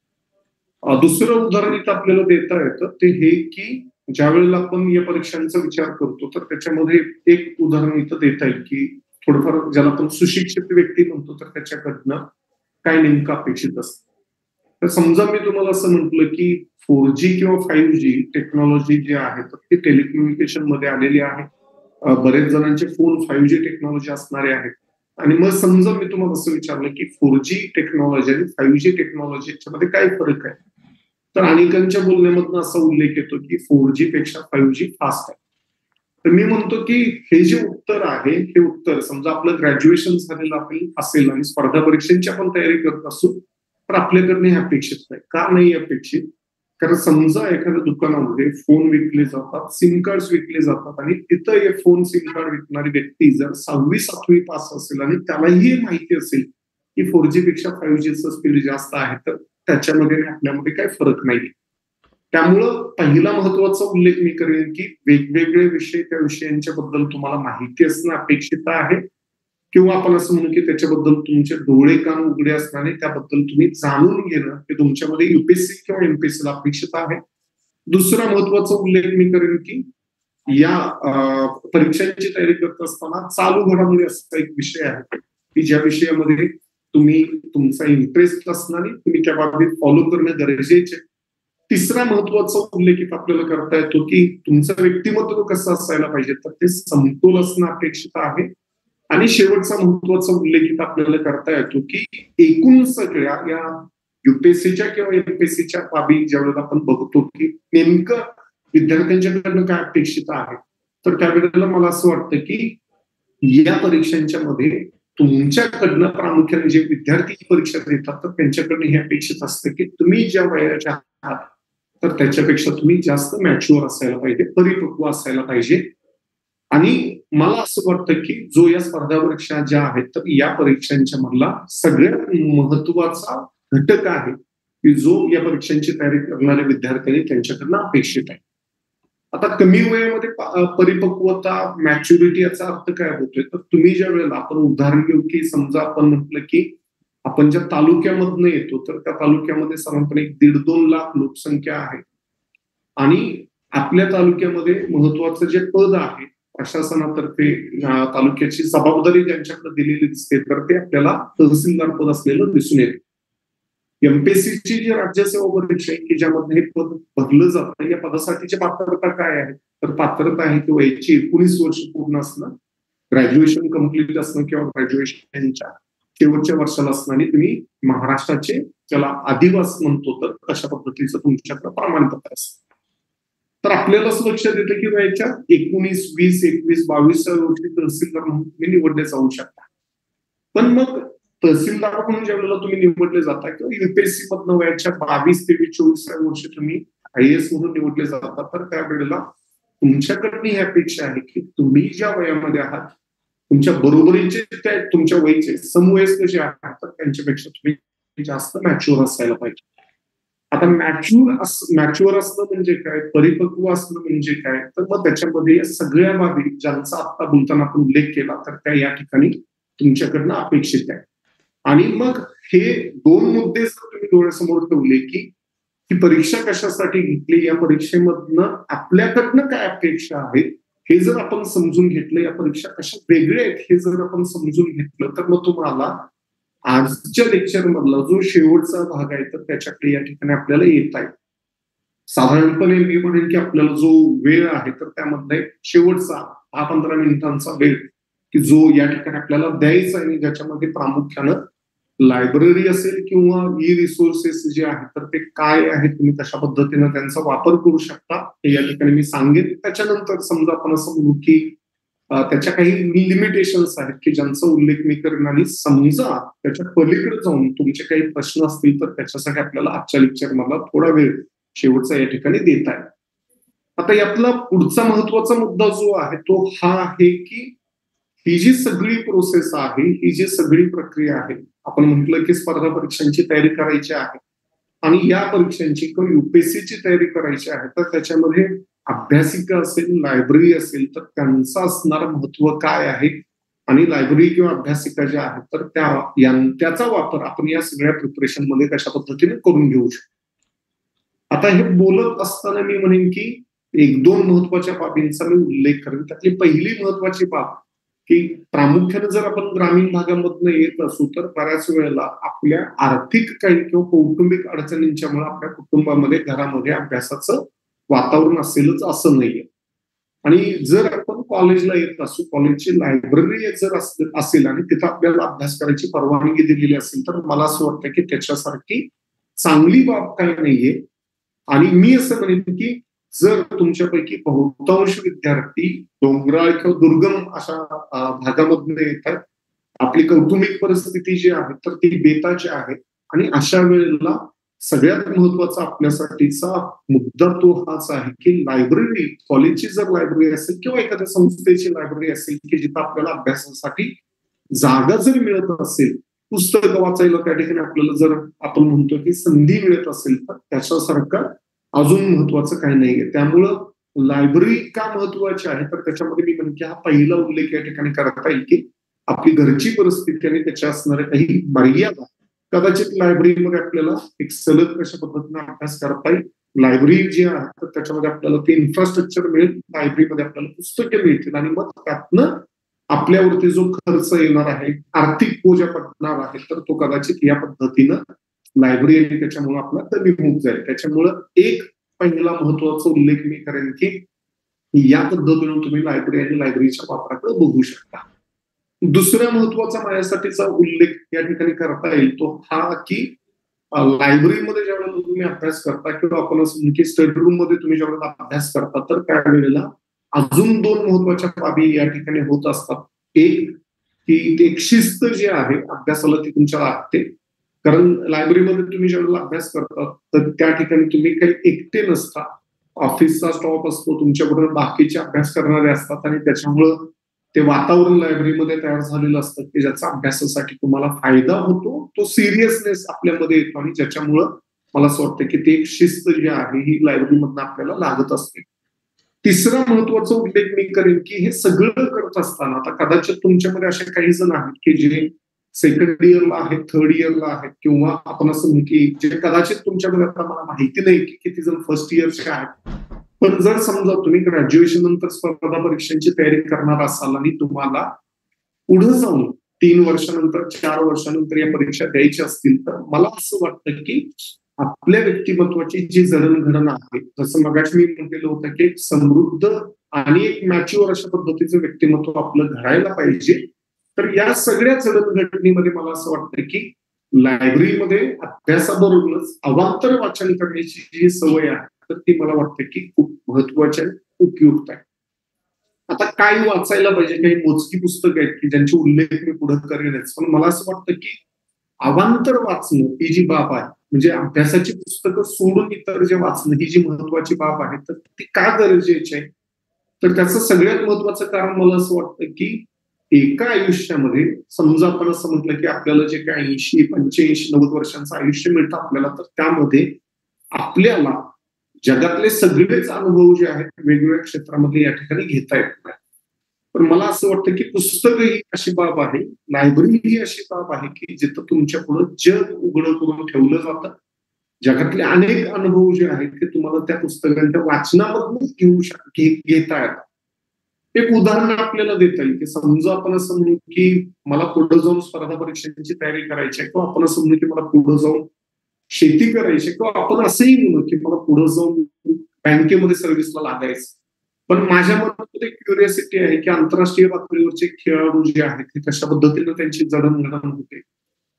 दुसरं उदाहरण इथं आपल्याला देता येतं ते हे की ज्या वेळेला आपण या परीक्षांचा विचार करतो तर त्याच्यामध्ये एक उदाहरण इथं देता येईल की थोडंफार ज्याला आपण सुशिक्षित व्यक्ती म्हणतो तर त्याच्याकडनं काय नेमकं अपेक्षित असतं. तर समजा मी तुम्हाला असं म्हटलं की 4G किंवा 5G टेक्नॉलॉजी जी आहे तर ती टेलिकम्युनिकेशन मध्ये आलेली आहे. बरेच जणांचे फोन 5G टेक्नॉलॉजी असणारे आहेत. आणि मग समजा मी तुम्हाला असं विचारलं की 4G टेक्नॉलॉजी आणि 5G टेक्नॉलॉजी याच्यामध्ये काय फरक आहे, तर अनेकांच्या बोलण्यामधून असा उल्लेख येतो की 4G पेक्षा 5G फास्ट आहे. तर मी म्हणतो की हे जे उत्तर आहे हे उत्तर समजा आपलं ग्रॅज्युएशन झालेलं असेल आणि स्पर्धा परीक्षांची आपण तयारी करत असू तर आपल्याकडनं हे अपेक्षित नाही. का नाही अपेक्षित? कारण समजा एखाद्या दुकानामध्ये फोन विकले जातात, सिम कार्ड विकले जातात आणि तिथं हे फोन सिम कार्ड विकणारी व्यक्ती जर 6वी-7वी पास असेल आणि त्यालाही हे माहिती असेल की 4G पेक्षा 5Gचं स्पीड जास्त आहे तर त्याच्यामध्ये आपल्यामध्ये काही फरक नाही. त्यामुळं पहिला महत्वाचा उल्लेख मी करेन की वेगवेगळे विषय त्या विषयांच्या बद्दल तुम्हाला माहिती असणं अपेक्षित आहे किंवा आपण असं म्हणू की त्याच्याबद्दल तुमचे डोळे कान उघडे असणारे त्याबद्दल तुम्ही जाणून घेणं हे तुमच्यामध्ये युपीएससी किंवा एमपीएससीला अपेक्षित आहे. दुसरा महत्वाचा उल्लेख मी करेन की या परीक्षांची तयारी करत असताना चालू घडामोडी असा एक विषय आहे की ज्या विषयामध्ये तुम्ही तुमचा इंटरेस्ट असणारे तुम्ही त्या बाबतीत फॉलो करणं गरजेचे. तिसरा महत्वाचा उल्लेख आपल्याला करता येतो की तुमचं व्यक्तिमत्व कसं असायला पाहिजे तर ते समतोल असणं अपेक्षित आहे. आणि शेवटचा महत्वाचा उल्लेख आपल्याला करता येतो की एकूण सगळ्या या युपीएससीच्या किंवा एमपीएससीच्या बाबी ज्यावेळेला आपण बघतो की नेमकं विद्यार्थ्यांच्याकडनं काय अपेक्षित आहे तर त्यावेळेला मला असं वाटतं की या परीक्षांच्या मध्ये तुमच्याकडनं प्रामुख्याने जे विद्यार्थी ही परीक्षा देतात तर त्यांच्याकडनं हे अपेक्षित असतं की तुम्ही ज्या वयाच्या आहात तर त्याच्यापेक्षा तुम्ही जास्त मॅच्युअर असायला पाहिजे, परिपक्व असायला पाहिजे. आणि मला असं वाटतं की जो या स्पर्धा परीक्षा ज्या आहेत तर या परीक्षांच्या मधला सगळ्यात महत्वाचा घटक आहे की जो या परीक्षांची तयारी करणाऱ्या विद्यार्थ्यांनी त्यांच्याकडनं अपेक्षित आहे. आता कमी वयामध्ये परिपक्वता मॅच्युरिटी याचा अर्थ काय होतोय तर तुम्ही ज्या वेळेला आपण उदाहरण घेऊ की समजा आपण म्हटलं की आपण ज्या तालुक्यामधनं येतो तर त्या तालुक्यामध्ये साधारणपणे 1.5-2 लाख लोकसंख्या आहे आणि आपल्या तालुक्यामध्ये महत्वाचं जे पद आहे प्रशासनातर्फे तालुक्याची जबाबदारी ज्यांच्याकडे दिलेली दिसते तर ते आपल्याला तहसीलदार पद असलेलं दिसून येते. एमपीएससीची जी राज्यसेवा परीक्षा आहे की ज्यामध्ये हे पद भरलं जातं या पदासाठीची पात्रता काय आहे तर पात्रता आहे की वयाची 19 वर्ष पूर्ण असणं, ग्रॅज्युएशन कम्प्लीट असणं किंवा ग्रॅज्युएशनच्या शेवटच्या वर्षाला असणं आणि तुम्ही महाराष्ट्राचे ज्याला आदिवास म्हणतो तर अशा पद्धतीचं तुमच्याकडे प्रमाणपत्र असतं. तर आपल्यालाच लक्षात येतं की वयाच्या 19, 20, 21, 22 वर्षी तहसीलदार म्हणून तुम्ही निवडले जाऊ शकता. पण मग तहसीलदार म्हणून ज्या वेळेला तुम्ही निवडले जाता किंवा युपीएससी मधनं वयाच्या 22, 23, 24 वर्षी तुम्ही आयएएस म्हणून निवडले जातात तर त्यावेळेला तुमच्याकडनं ही अपेक्षा आहे की तुम्ही ज्या वयामध्ये आहात तुमच्या बरोबरीचे त्या तुमच्या वयाचे समवयस्क जे आहेत तर त्यांच्यापेक्षा तुम्ही जास्त मॅच्युअर असायला पाहिजे. आता मॅच्युअर असणं म्हणजे काय, परिपक्व असणं म्हणजे काय तर मग त्याच्यामध्ये सगळ्या बाबी ज्यांचा आता बोलताना आपण उल्लेख केला तर त्या या ठिकाणी तुमच्याकडनं अपेक्षित आहे. आणि मग हे 2 मुद्दे जर तुम्ही डोळ्यासमोर ठेवले की ही परीक्षा कशासाठी घेतली, या परीक्षेमधनं आपल्याकडनं काय अपेक्षा आहेत हे जर आपण समजून घेतलं, या परीक्षा कशा वेगळ्या आहेत हे जर आपण समजून घेतलं तर मग तुम्हाला आजच्या लेक्चर मधला जो शेवटचा भाग आहे तर त्याच्याकडे या ठिकाणी आपल्याला येत आहे. साधारणपणे मी म्हणेन की आपल्याला जो वेळ आहे तर त्यामध्ये शेवटचा 10-15 मिनिटांचा वेळ की जो या ठिकाणी आपल्याला द्यायचा आणि ज्याच्यामध्ये प्रामुख्यानं लायब्ररी असेल किंवा ई रिसोर्सेस जे आहेत तर ते काय आहेत, तुम्ही कशा पद्धतीने त्यांचा वापर करू शकता हे या ठिकाणी मी सांगेन. त्याच्यानंतर समजा आपण असं म्हणू की त्याच्या काही लिमिटेशन्स आहेत की ज्यांचा उल्लेख मी करेन, आणि समजा त्याच्या पलीकडे जाऊन तुमचे काही प्रश्न असतील तर त्याच्यासाठी आपल्याला आजच्या लेक्चर मला थोडा वेळ शेवटचा या ठिकाणी देता येईल. आता यातला पुढचा महत्वाचा मुद्दा जो आहे तो हा आहे की ही जी सगळी प्रोसेस आहे, ही जी सगळी प्रक्रिया आहे, आपण म्हटलं की स्पर्धा परीक्षांची तयारी करायची आहे आणि या परीक्षांची किंवा युपीएससीची तयारी करायची आहे, तर त्याच्यामध्ये अभ्यासिका असेल, लायब्ररी असेल, तर त्यांचं असणारं महत्व काय आहे आणि लायब्ररी किंवा अभ्यासिका ज्या आहेत तर त्याचा वापर आपण या सगळ्या प्रिपरेशन मध्ये कशा पद्धतीने करून घेऊ शकतो. आता हे बोलत असताना मी म्हणेन की एक दोन महत्वाच्या बाबींचा मी उल्लेख करेन. त्यातली पहिली महत्वाची बाब की प्रामुख्याने जर आपण ग्रामीण भागामधनं येत असू तर बऱ्याच वेळेला आपल्या आर्थिक काही किंवा कौटुंबिक अडचणींच्यामुळे आपल्या कुटुंबामध्ये घरामध्ये अभ्यासाचं वातावरण असेलच असं नाहीये. आणि जर आपण कॉलेजला येत असू, कॉलेजची लायब्ररी जर असेल आणि तिथं आपल्याला अभ्यास करायची परवानगी दिलेली असेल तर मला असं वाटतं की त्याच्यासारखी चांगली बाब काही नाहीये. आणि मी असं म्हणेन की जर तुमच्यापैकी बहुतांश विद्यार्थी डोंगराळ किंवा दुर्गम अशा भागामधून येतात, आपली कौटुंबिक परिस्थिती जी आहे तर ती बेताची आहे, आणि अशा वेळेला सगळ्यात महत्वाचा आपल्यासाठीचा मुद्दा तो हाच आहे की लायब्ररी, कॉलेजची जर लायब्ररी असेल किंवा एखाद्या संस्थेची लायब्ररी असेल की जिथं आपल्याला अभ्यासासाठी जागा जर मिळत असेल, पुस्तकं वाचायला त्या ठिकाणी आपल्याला जर आपण म्हणतो की संधी मिळत असेल तर त्याच्यासारखं अजून महत्वाचं काही नाहीये. त्यामुळं लायब्ररी का महत्वाची आहे तर त्याच्यामध्ये मी म्हणेन की हा पहिला उल्लेख या ठिकाणी करता येईल की आपली घरची परिस्थिती आणि त्याच्या असणाऱ्या काही मर्यादा. कदाचित लायब्ररीमध्ये आपल्याला एक सलग कशा पद्धतीने अभ्यास करता येईल. लायब्ररी जी आहे तर त्याच्यामध्ये आपल्याला ते इन्फ्रास्ट्रक्चर मिळेल, लायब्ररीमध्ये आपल्याला पुस्तके मिळतील आणि मग त्यातनं आपल्यावरती जो खर्च येणार आहे, आर्थिक बोजा पडणार आहे, तर तो कदाचित या पद्धतीनं लायब्ररी आणि त्याच्यामुळे आपला कमी होत जाईल. त्याच्यामुळं एक पहिला महत्वाचा उल्लेख मी करेन की या पद्धतीने तुम्ही लायब्ररी आणि लायब्ररीच्या वापराकडे बघू शकता. दुसऱ्या महत्वाचा माझ्यासाठीचा उल्लेख या ठिकाणी करता येईल तो हा की लायब्ररीमध्ये ज्यावेळेला तुम्ही अभ्यास करता किंवा आपण असं की स्टडी रूम मध्ये तुम्ही ज्यावेळेला अभ्यास करता तर त्यावेळेला अजून दोन महत्वाच्या बाबी या ठिकाणी होत असतात. एक की एक शिस्त जी आहे अभ्यासाला ती तुमच्या लागते, कारण लायब्ररीमध्ये तुम्ही ज्यावेळेला अभ्यास करता तर त्या ठिकाणी तुम्ही काही एकटे नसता, ऑफिसचा स्टॉफ असतो, तुमच्याबरोबर बाकीचे अभ्यास करणारे असतात आणि त्याच्यामुळं ते वातावरण लायब्ररीमध्ये तयार झालेलं असतं की ज्याचा अभ्यासासाठी तुम्हाला फायदा होतो, तो सिरियसनेस आपल्यामध्ये येतो आणि ज्याच्यामुळं मला असं वाटतं की ते एक शिस्त जी आहे ही लायब्ररीमधनं आपल्याला लागत असते. तिसरा महत्वाचा उल्लेख मी करेन की हे सगळं करत असताना आता कदाचित तुमच्यामध्ये असे काही जण आहेत की जे सेकंड इयरला आहेत, थर्ड इयरला आहेत, किंवा आपण असं म्हणू की जे कदाचित तुमच्यामध्ये आता मला माहिती नाही की किती जण फर्स्ट इयरचे आहेत. पण जर समजा तुम्ही ग्रॅज्युएशन नंतर स्पर्धा परीक्षांची तयारी करणार असाल आणि तुम्हाला पुढे जाऊन 3 वर्षानंतर 4 वर्षानंतर या परीक्षा द्यायच्या असतील तर मला असं वाटतं की आपल्या व्यक्तिमत्वाची जी जडणघडण आहे, जसं मगाशी मी म्हटलेलं होतं की एक समृद्ध आणि एक मॅच्युअर अशा पद्धतीचं व्यक्तिमत्व आपलं घडायला पाहिजे. तर या सगळ्या जडणघडणीमध्ये मला असं वाटतं की लायब्ररीमध्ये अभ्यासाबरोबरच अवांतर वाचन करण्याची जी सवय आहे तर ती मला वाटतं की खूप महत्वाची आणि उपयुक्त आहे. आता काय वाचायला पाहिजे, काही मोजकी पुस्तकं आहेत की ज्यांचे उल्लेख मी पुढे करेनच, पण मला असं वाटतं की अवांतर वाचणं ही जी बाब आहे, म्हणजे अभ्यासाची पुस्तकं सोडून इतर जे वाचणं ही जी महत्वाची बाब आहे तर ती का गरजेची आहे, तर त्याचं सगळ्यात महत्वाचं कारण मला असं वाटतं की एका आयुष्यामध्ये समजा आपण असं म्हटलं की आपल्याला जे काही 80, 85, 90 वर्षांचं आयुष्य मिळतं आपल्याला, तर त्यामध्ये आपल्याला जगातले सगळेच अनुभव जे आहेत वेगवेगळ्या क्षेत्रामध्ये या ठिकाणी घेता येत नाही. पण मला असं वाटतं की पुस्तक ही अशी बाब आहे, लायब्ररी ही अशी बाब आहे की जिथं तुमच्या पुढे जग उघडं करून ठेवलं जातं. जगातले अनेक अनुभव जे आहेत ते तुम्हाला त्या पुस्तकांच्या वाचनामधून घेता येतात. एक उदाहरण आपल्याला देता येईल की समजा आपण असं म्हणू की मला पुढे जाऊन स्पर्धा परीक्षांची तयारी करायची आहे, किंवा आपण असं म्हणू की मला पुढे जाऊन शेती करायची, किंवा आपण असंही म्हणू की मला पुढे जाऊन बँकेमध्ये सर्व्हिसला लागायचं. पण माझ्या मनात एक क्युरियोसिटी आहे की आंतरराष्ट्रीय पातळीवरचे खेळाडू जे आहेत ते कशा पद्धतीने त्यांची जडणघडण होते,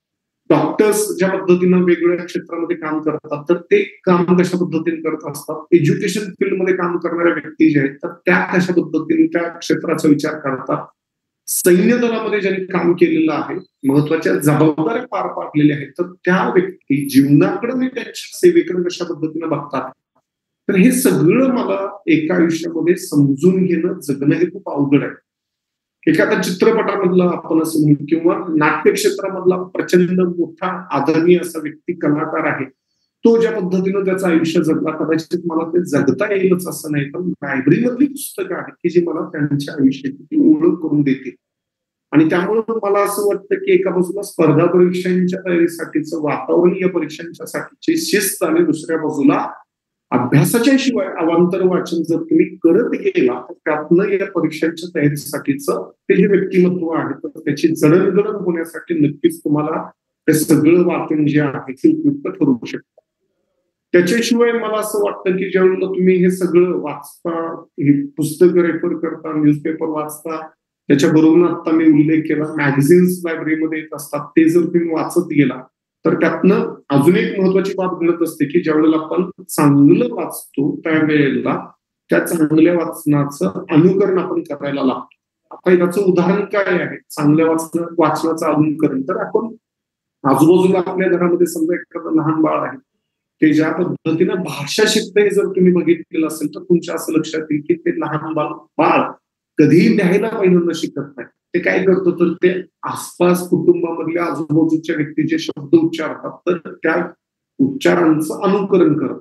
डॉक्टर्स ज्या पद्धतीनं वेगवेगळ्या क्षेत्रामध्ये काम करतात, तर ते काम कशा पद्धतीने करत असतात. एज्युकेशन फील्डमध्ये काम करणाऱ्या व्यक्ती ज्या आहेत, तर त्या कशा पद्धतीने त्या क्षेत्राचा विचार करतात. सैन्य दलामध्ये ज्यांनी काम केलेलं आहे, महत्वाच्या जबाबदाऱ्या पार पाडलेल्या आहेत, तर त्या व्यक्ती जीवनाकडे त्यांच्या सेवेकडे कशा पद्धतीने बघतात. तर हे सगळं मला एका आयुष्यामध्ये समजून घेणं, जगणं हे खूप अवघड आहे. एखाद्या चित्रपटामधला आपण असं म्हणू किंवा नाट्य क्षेत्रामधला प्रचंड मोठा आदरणीय असा व्यक्ती कलाकार आहे, तो ज्या पद्धतीनं त्याचं आयुष्य जगला, कदाचित मला ते जगता येईलच असं नाही, पण लायब्ररीमधली पुस्तकं आहेत की जी मला त्यांच्या आयुष्याची ती ओळख करून देते. आणि त्यामुळे मला असं वाटतं की एका बाजूला स्पर्धा परीक्षांच्या तयारीसाठीचं वातावरण, या परीक्षांच्या साठीची शिस्त, आणि दुसऱ्या बाजूला अभ्यासाच्या शिवाय अवांतर वाचन जर तुम्ही करत गेला, तर त्यातनं या परीक्षांच्या तयारीसाठीचं ते जे व्यक्तिमत्व आहे, तर त्याची जडणघडण होण्यासाठी नक्कीच तुम्हाला हे सगळं वाचन जे आहे ते उपयुक्त ठरू शकतं. त्याच्याशिवाय मला असं वाटतं की ज्यावेळेला तुम्ही हे सगळं वाचता, हे पुस्तकं रेफर करता, न्यूजपेपर वाचता, त्याच्याबरोबर आता मी उल्लेख केला मॅगझिन्स लायब्ररीमध्ये येत असतात, ते जर तुम्ही वाचत गेला, तर त्यातनं अजून एक महत्वाची बाब घडत असते की ज्यावेळेला आपण चांगलं वाचतो, त्यावेळेला त्या चांगल्या वाचनाचं अनुकरण आपण करायला लागतो. आता याचं उदाहरण काय आहे चांगल्या वाचनाचं अनुकरण? तर आपण आजूबाजूला आपल्या घरामध्ये समजा एखादं लहान बाळ आहे, ते ज्या पद्धतीनं भाषा शिकतंय जर तुम्ही बघितलेलं असेल, तर तुमच्या असं लक्षात येईल की ते लहान बाळ कधीही लिहायला पहिल्यांदा शिकत नाही. ते काय करतो, तर ते आसपास कुटुंबामधल्या आजूबाजूच्या व्यक्तीचे शब्द उच्चारतात, तर त्या उच्चारांचं अनुकरण करत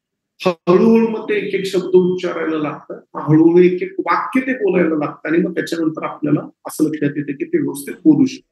हळूहळू मग ते एक एक शब्द उच्चारायला लागतं, हळूहळू एक एक वाक्य ते बोलायला लागतं, आणि मग त्याच्यानंतर आपल्याला असं लक्षात येतं की ते व्यवस्थित बोलू शकतं.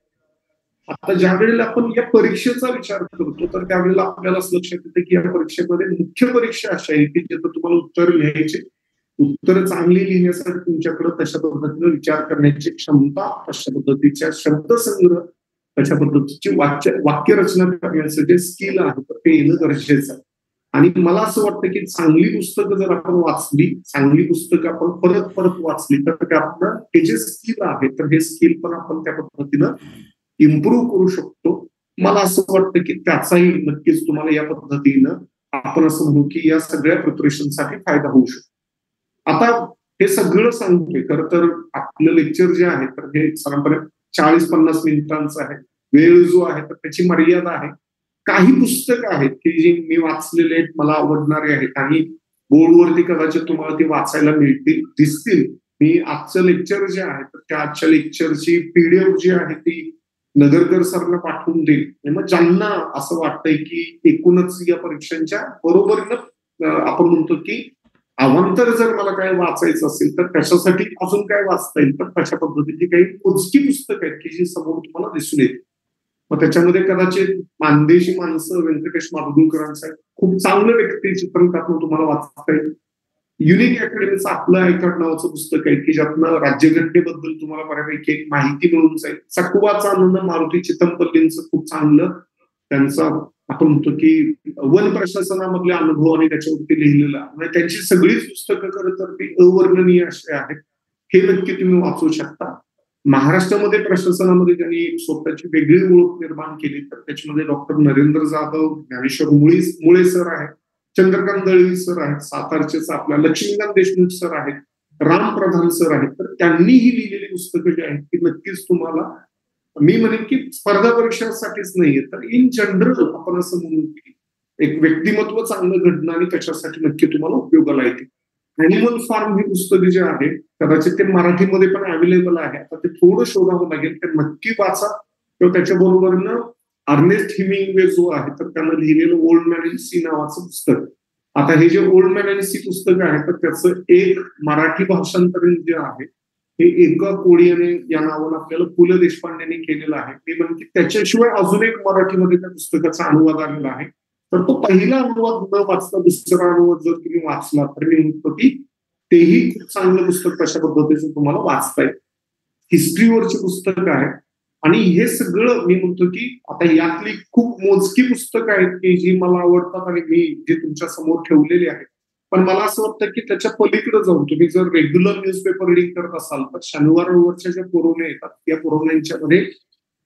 आता ज्या वेळेला आपण या परीक्षेचा विचार करतो, तर त्यावेळेला आपल्याला असं लक्षात येतं की या परीक्षेमध्ये मुख्य परीक्षा अशा आहे की जिथं तुम्हाला उत्तर लिहायचे, उत्तर चांगली लिहिण्यासाठी तुमच्याकडे तशा पद्धतीने विचार करण्याची क्षमता, तशा पद्धतीच्या शब्दसंग्रह, तशा पद्धतीची वाक्यरचना करण्याचं जे स्किल आहे, तर ते येणं गरजेचं आहे. आणि मला असं वाटतं की चांगली पुस्तकं जर आपण वाचली, चांगली पुस्तकं आपण परत परत वाचली, तर त्यातनं हे जे स्किल आहे, तर हे स्किल पण आपण त्या पद्धतीनं इम्प्रूव्ह करू शकतो. मला असं वाटतं की त्याचाही नक्कीच तुम्हाला या पद्धतीनं आपण असं म्हणू की या सगळ्या प्रिपरेशनसाठी फायदा होऊ शकतो. आता हे सगळं सांगतोय, खरं तर आपलं लेक्चर जे आहे, तर हे साधारणपणे 40-50 मिनिटांचं आहे. वेळ जो आहे तर त्याची मर्यादा आहे. काही पुस्तकं आहेत की जी मी वाचलेले आहेत, मला आवडणारे आहेत, आणि बोर्डवरती कदाचित तुम्हाला ते वाचायला मिळतील, दिसतील. मी आजचं लेक्चर जे आहे, तर त्या आजच्या लेक्चरची पीडीएफ जी आहे ती नगरकर सरला पाठवून देईल. आणि मग ज्यांना असं वाटतंय की एकूणच या परीक्षांच्या बरोबरीनं आपण म्हणतो की अवांतर जर मला काय वाचायचं असेल, तर त्याच्यासाठी अजून काय वाचता येईल, तर तशा पद्धतीची काही मोजकी पुस्तकं आहेत की जी समोर तुम्हाला दिसून येतील. मग त्याच्यामध्ये कदाचित मानदेशी माणसं व्यंकटेश माडगुळकरांचं खूप चांगलं व्यक्तिचित्रण त्यातनं तुम्हाला वाचता येईल. युनिक अकॅडमीचं आपलं आयकॉट नावाचं पुस्तक आहे की ज्यातनं राज्यघटनेबद्दल तुम्हाला बऱ्यापैकी एक माहिती मिळून जाईल. चकवाचा आनंद मारुती चितमपल्लींचं खूप चांगलं त्यांचा आपण म्हणतो की वन प्रशासनामधले अनुभव आणि त्याच्यावरती लिहिलेलं, म्हणजे त्यांची सगळीच पुस्तकं खरं तर ती अवर्णनीय असे आहेत. हे नक्की तुम्ही वाचू शकता. महाराष्ट्रामध्ये प्रशासनामध्ये त्यांनी स्वतःची वेगळी ओळख निर्माण केली, तर त्याच्यामध्ये डॉक्टर नरेंद्र जाधव, ज्ञानेश्वर मुळे सर आहेत, चंद्रकांत दळवी सर आहेत, सातारचेच आपल्या लक्ष्मीकांत देशमुख सर आहेत, राम प्रधान सर आहेत. तर त्यांनी ही लिहिलेली पुस्तकं जी आहेत ती नक्कीच तुम्हाला, मी म्हणेन की स्पर्धा परीक्षांसाठीच नाहीये, तर इन जनरल आपण असं म्हणू की एक व्यक्तिमत्व चांगलं घडणं, आणि त्याच्यासाठी नक्की तुम्हाला उपयोगाला येते. अॅनिमल फार्म हे पुस्तक जे आहे, कदाचित ते मराठीमध्ये पण अवेलेबल आहे. आता ते थोडं शोधावं लागेल, ते नक्की वाचा. किंवा त्याच्याबरोबरनं अर्नेस्ट हिमिंग्वे जो आहे, तर त्यानं लिहिलेलं ओल्ड मॅन अँड सी नावाचं पुस्तक. आता हे जे ओल्ड मॅन अँड सी पुस्तक आहे, तर त्याचं एक मराठी भाषांतरण जे आहे, हे एका कोळीने या नावानं आपल्याला पु ल देशपांडेंनी केलेलं आहे. मी म्हणते त्याच्याशिवाय अजून एक मराठीमध्ये त्या पुस्तकाचा अनुवाद आलेला आहे. तर तो पहिला अनुवाद न वाचता दुसरा अनुवाद जर तुम्ही वाचला, तर मी म्हणतो की तेही खूप चांगलं पुस्तक कशा पद्धतीचं तुम्हाला वाचता येईल. हिस्ट्रीवरचे पुस्तक आहे. आणि हे सगळं मी म्हणतो की आता यातली खूप मोजकी पुस्तकं आहेत की जी मला आवडतात आणि मी जे तुमच्या समोर ठेवलेली आहेत. पण मला असं वाटतं की त्याच्या पलीकडे जाऊन तुम्ही जर रेग्युलर न्यूजपेपर रिडिंग करत असाल, तर शनिवार रविवारच्या ज्या पुरवण्या येतात, त्या पुरवण्यांच्या मध्ये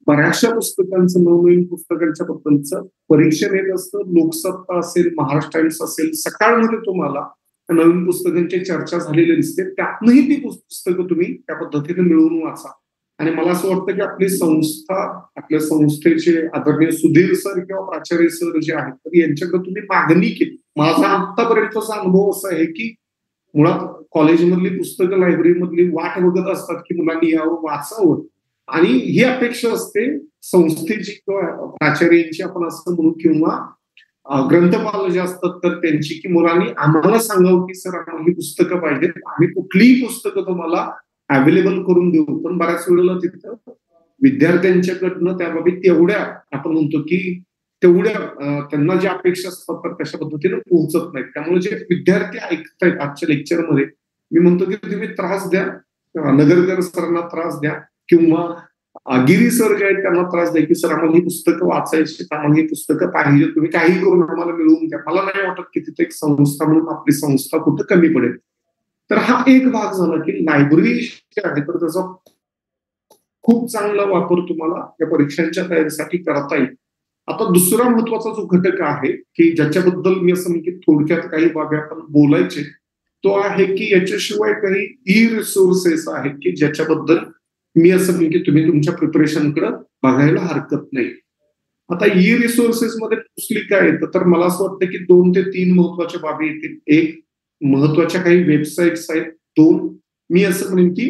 बऱ्याचशा पुस्तकांचं, नवनवीन पुस्तकांच्या बद्दलचं परीक्षण येत असतं. लोकसत्ता असेल, महाराष्ट्र टाइम्स असेल, सकाळमध्ये तुम्हाला नवीन पुस्तकांची चर्चा झालेली दिसते. त्यातनंही ती पुस्तकं तुम्ही त्या पद्धतीने मिळवून वाचा. आणि मला असं वाटतं की आपली संस्था, आपल्या संस्थेचे आदरणीय सुधीर सर किंवा प्राचार्य सर जे आहेत, तर यांच्याकडे तुम्ही मागणी केली. माझा आतापर्यंतचा अनुभव असा आहे की मुळात कॉलेजमधली पुस्तकं, लायब्ररीमधली वाट बघत असतात की मुलांनी यावं, वाचावं, आणि ही अपेक्षा असते संस्थेची किंवा प्राचार्यांची, आपण असं म्हणू, किंवा ग्रंथपाल जे असतात तर त्यांची, की मुलांनी आम्हाला सांगावं की सर आम्हाला ही पुस्तकं पाहिजेत, आम्ही कुठलीही पुस्तकं तुम्हाला अवेलेबल करून देऊ. पण बऱ्याच वेळेला तिथं विद्यार्थ्यांच्याकडनं त्याबाबत तेवढ्या, आपण म्हणतो की तेवढ्या त्यांना ज्या अपेक्षा असतात तर तशा पद्धतीने पोहोचत नाहीत. त्यामुळे जे विद्यार्थी ऐकतायत आजच्या लेक्चरमध्ये, मी म्हणतो की तुम्ही त्रास द्या, नगरकर सरांना त्रास द्या, किंवा गिरी सर जे आहेत त्यांना त्रास द्या की सर आम्हाला ही पुस्तकं वाचायची, आम्हाला ही पुस्तकं पाहिजे, तुम्ही काही करून आम्हाला मिळवून द्या. मला नाही वाटत की तिथे एक संस्था म्हणून आपली संस्था कुठं कमी पडेल. तर हा एक भाग झाला की लायब्ररी जे आहे तर त्याचा खूप चांगला वापर तुम्हाला या परीक्षांच्या तयारीसाठी करता येईल. आता दुसरा महत्वाचा जो घटक आहे की ज्याच्याबद्दल मी असं म्हणतो थोडक्यात काही बाबी आपण बोलायचे, तो आहे की याच्याशिवाय काही ई रिसोर्सेस आहेत की ज्याच्याबद्दल मी असं म्हणेन की तुम्ही तुमच्या प्रिपरेशनकडे बघायला हरकत नाही. आता ई रिसोर्सेस मध्ये मोस्टली काय येतं, तर मला असं वाटतं की 2 ते 3 महत्वाच्या बाबी येतील. एक, महत्वाच्या काही वेबसाईट्स आहेत. 2, मी असं म्हणेन की